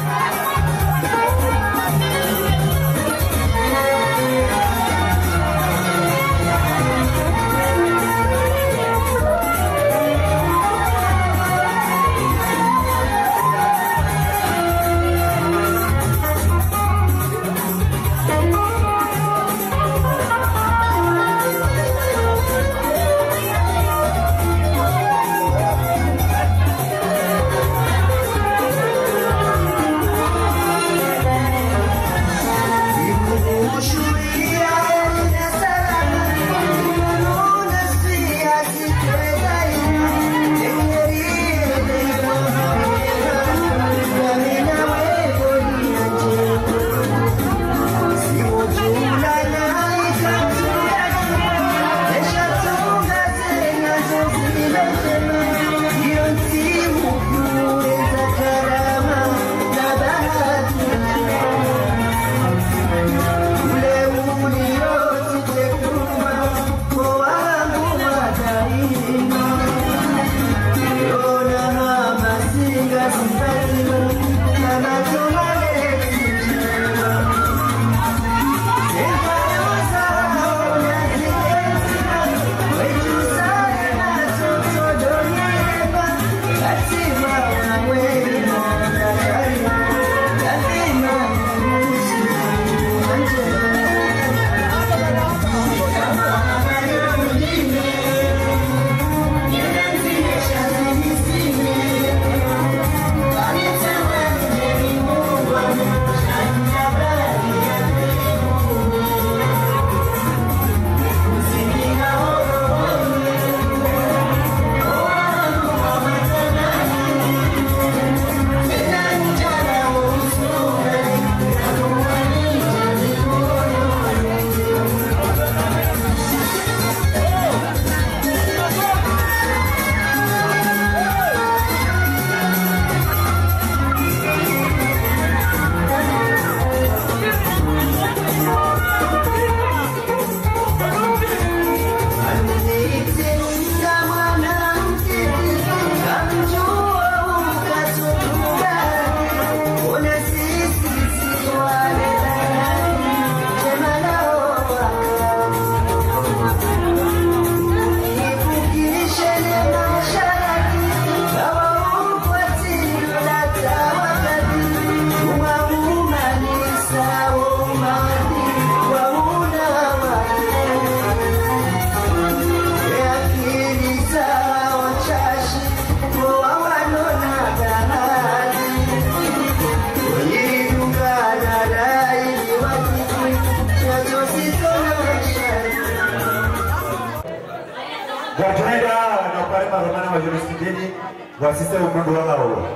Voici c'est au monde de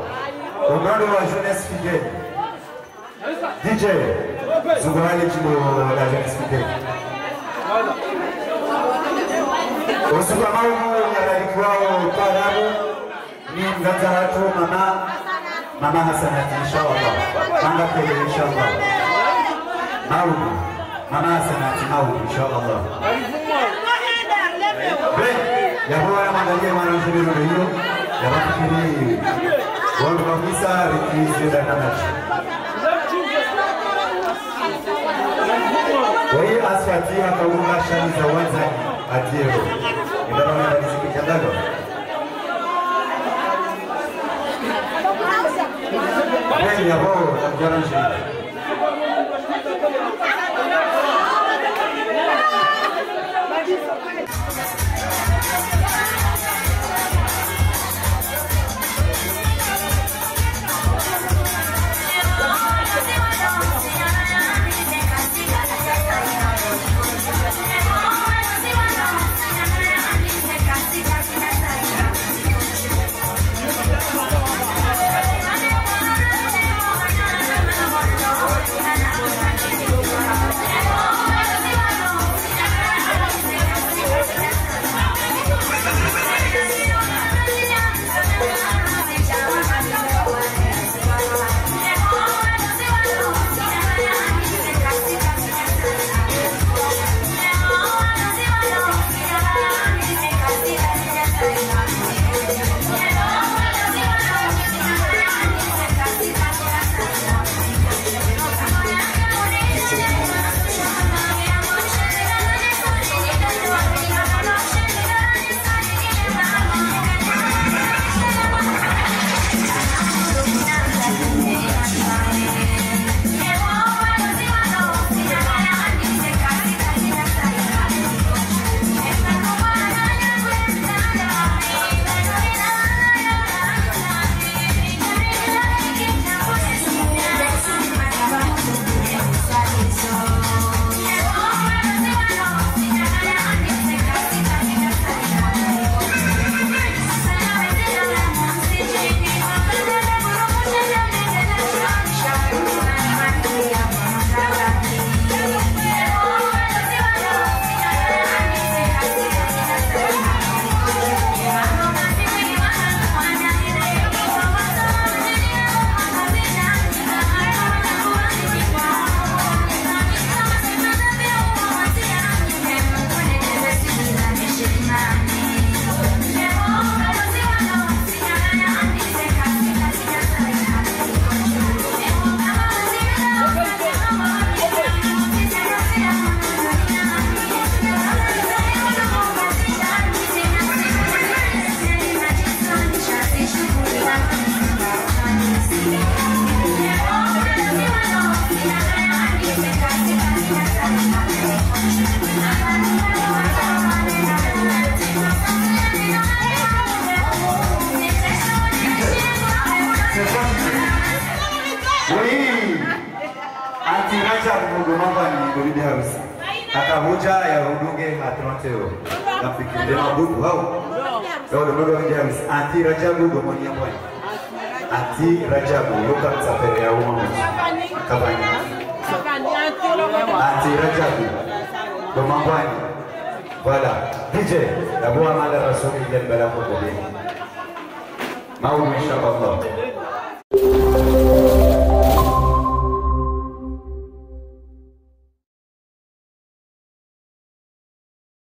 la jeunesse fidèle. DJ, Zoubrali Kimo, la jeunesse fidèle. Au Superman, il y a la Likwao, Parabu, Nim Gazarato, Mama Hassanat, Inch'Allah. Manga Pele, Inch'Allah. Maoud, Mama Hassanat, Maoud, Inch'Allah. Yahoo, Mandalia, Manangeli, Rio. Yabafikiri wao kabisa rikizi za kamashi. Wao asfatia kaunga shani za wanza atiero. Ndio maana nisikitangaza. Beni hapo na mjana Akahuja ya hudunge hatronateo na fikiri mabudu hao ndio ndio James anti Rajabu gomonia bwana anti Rajabu yoka msafiri ya umma kabani anti Rajabu gomambani wala DJ Abu Ahmad Rasuli jalla bala kwa maulu inshallah.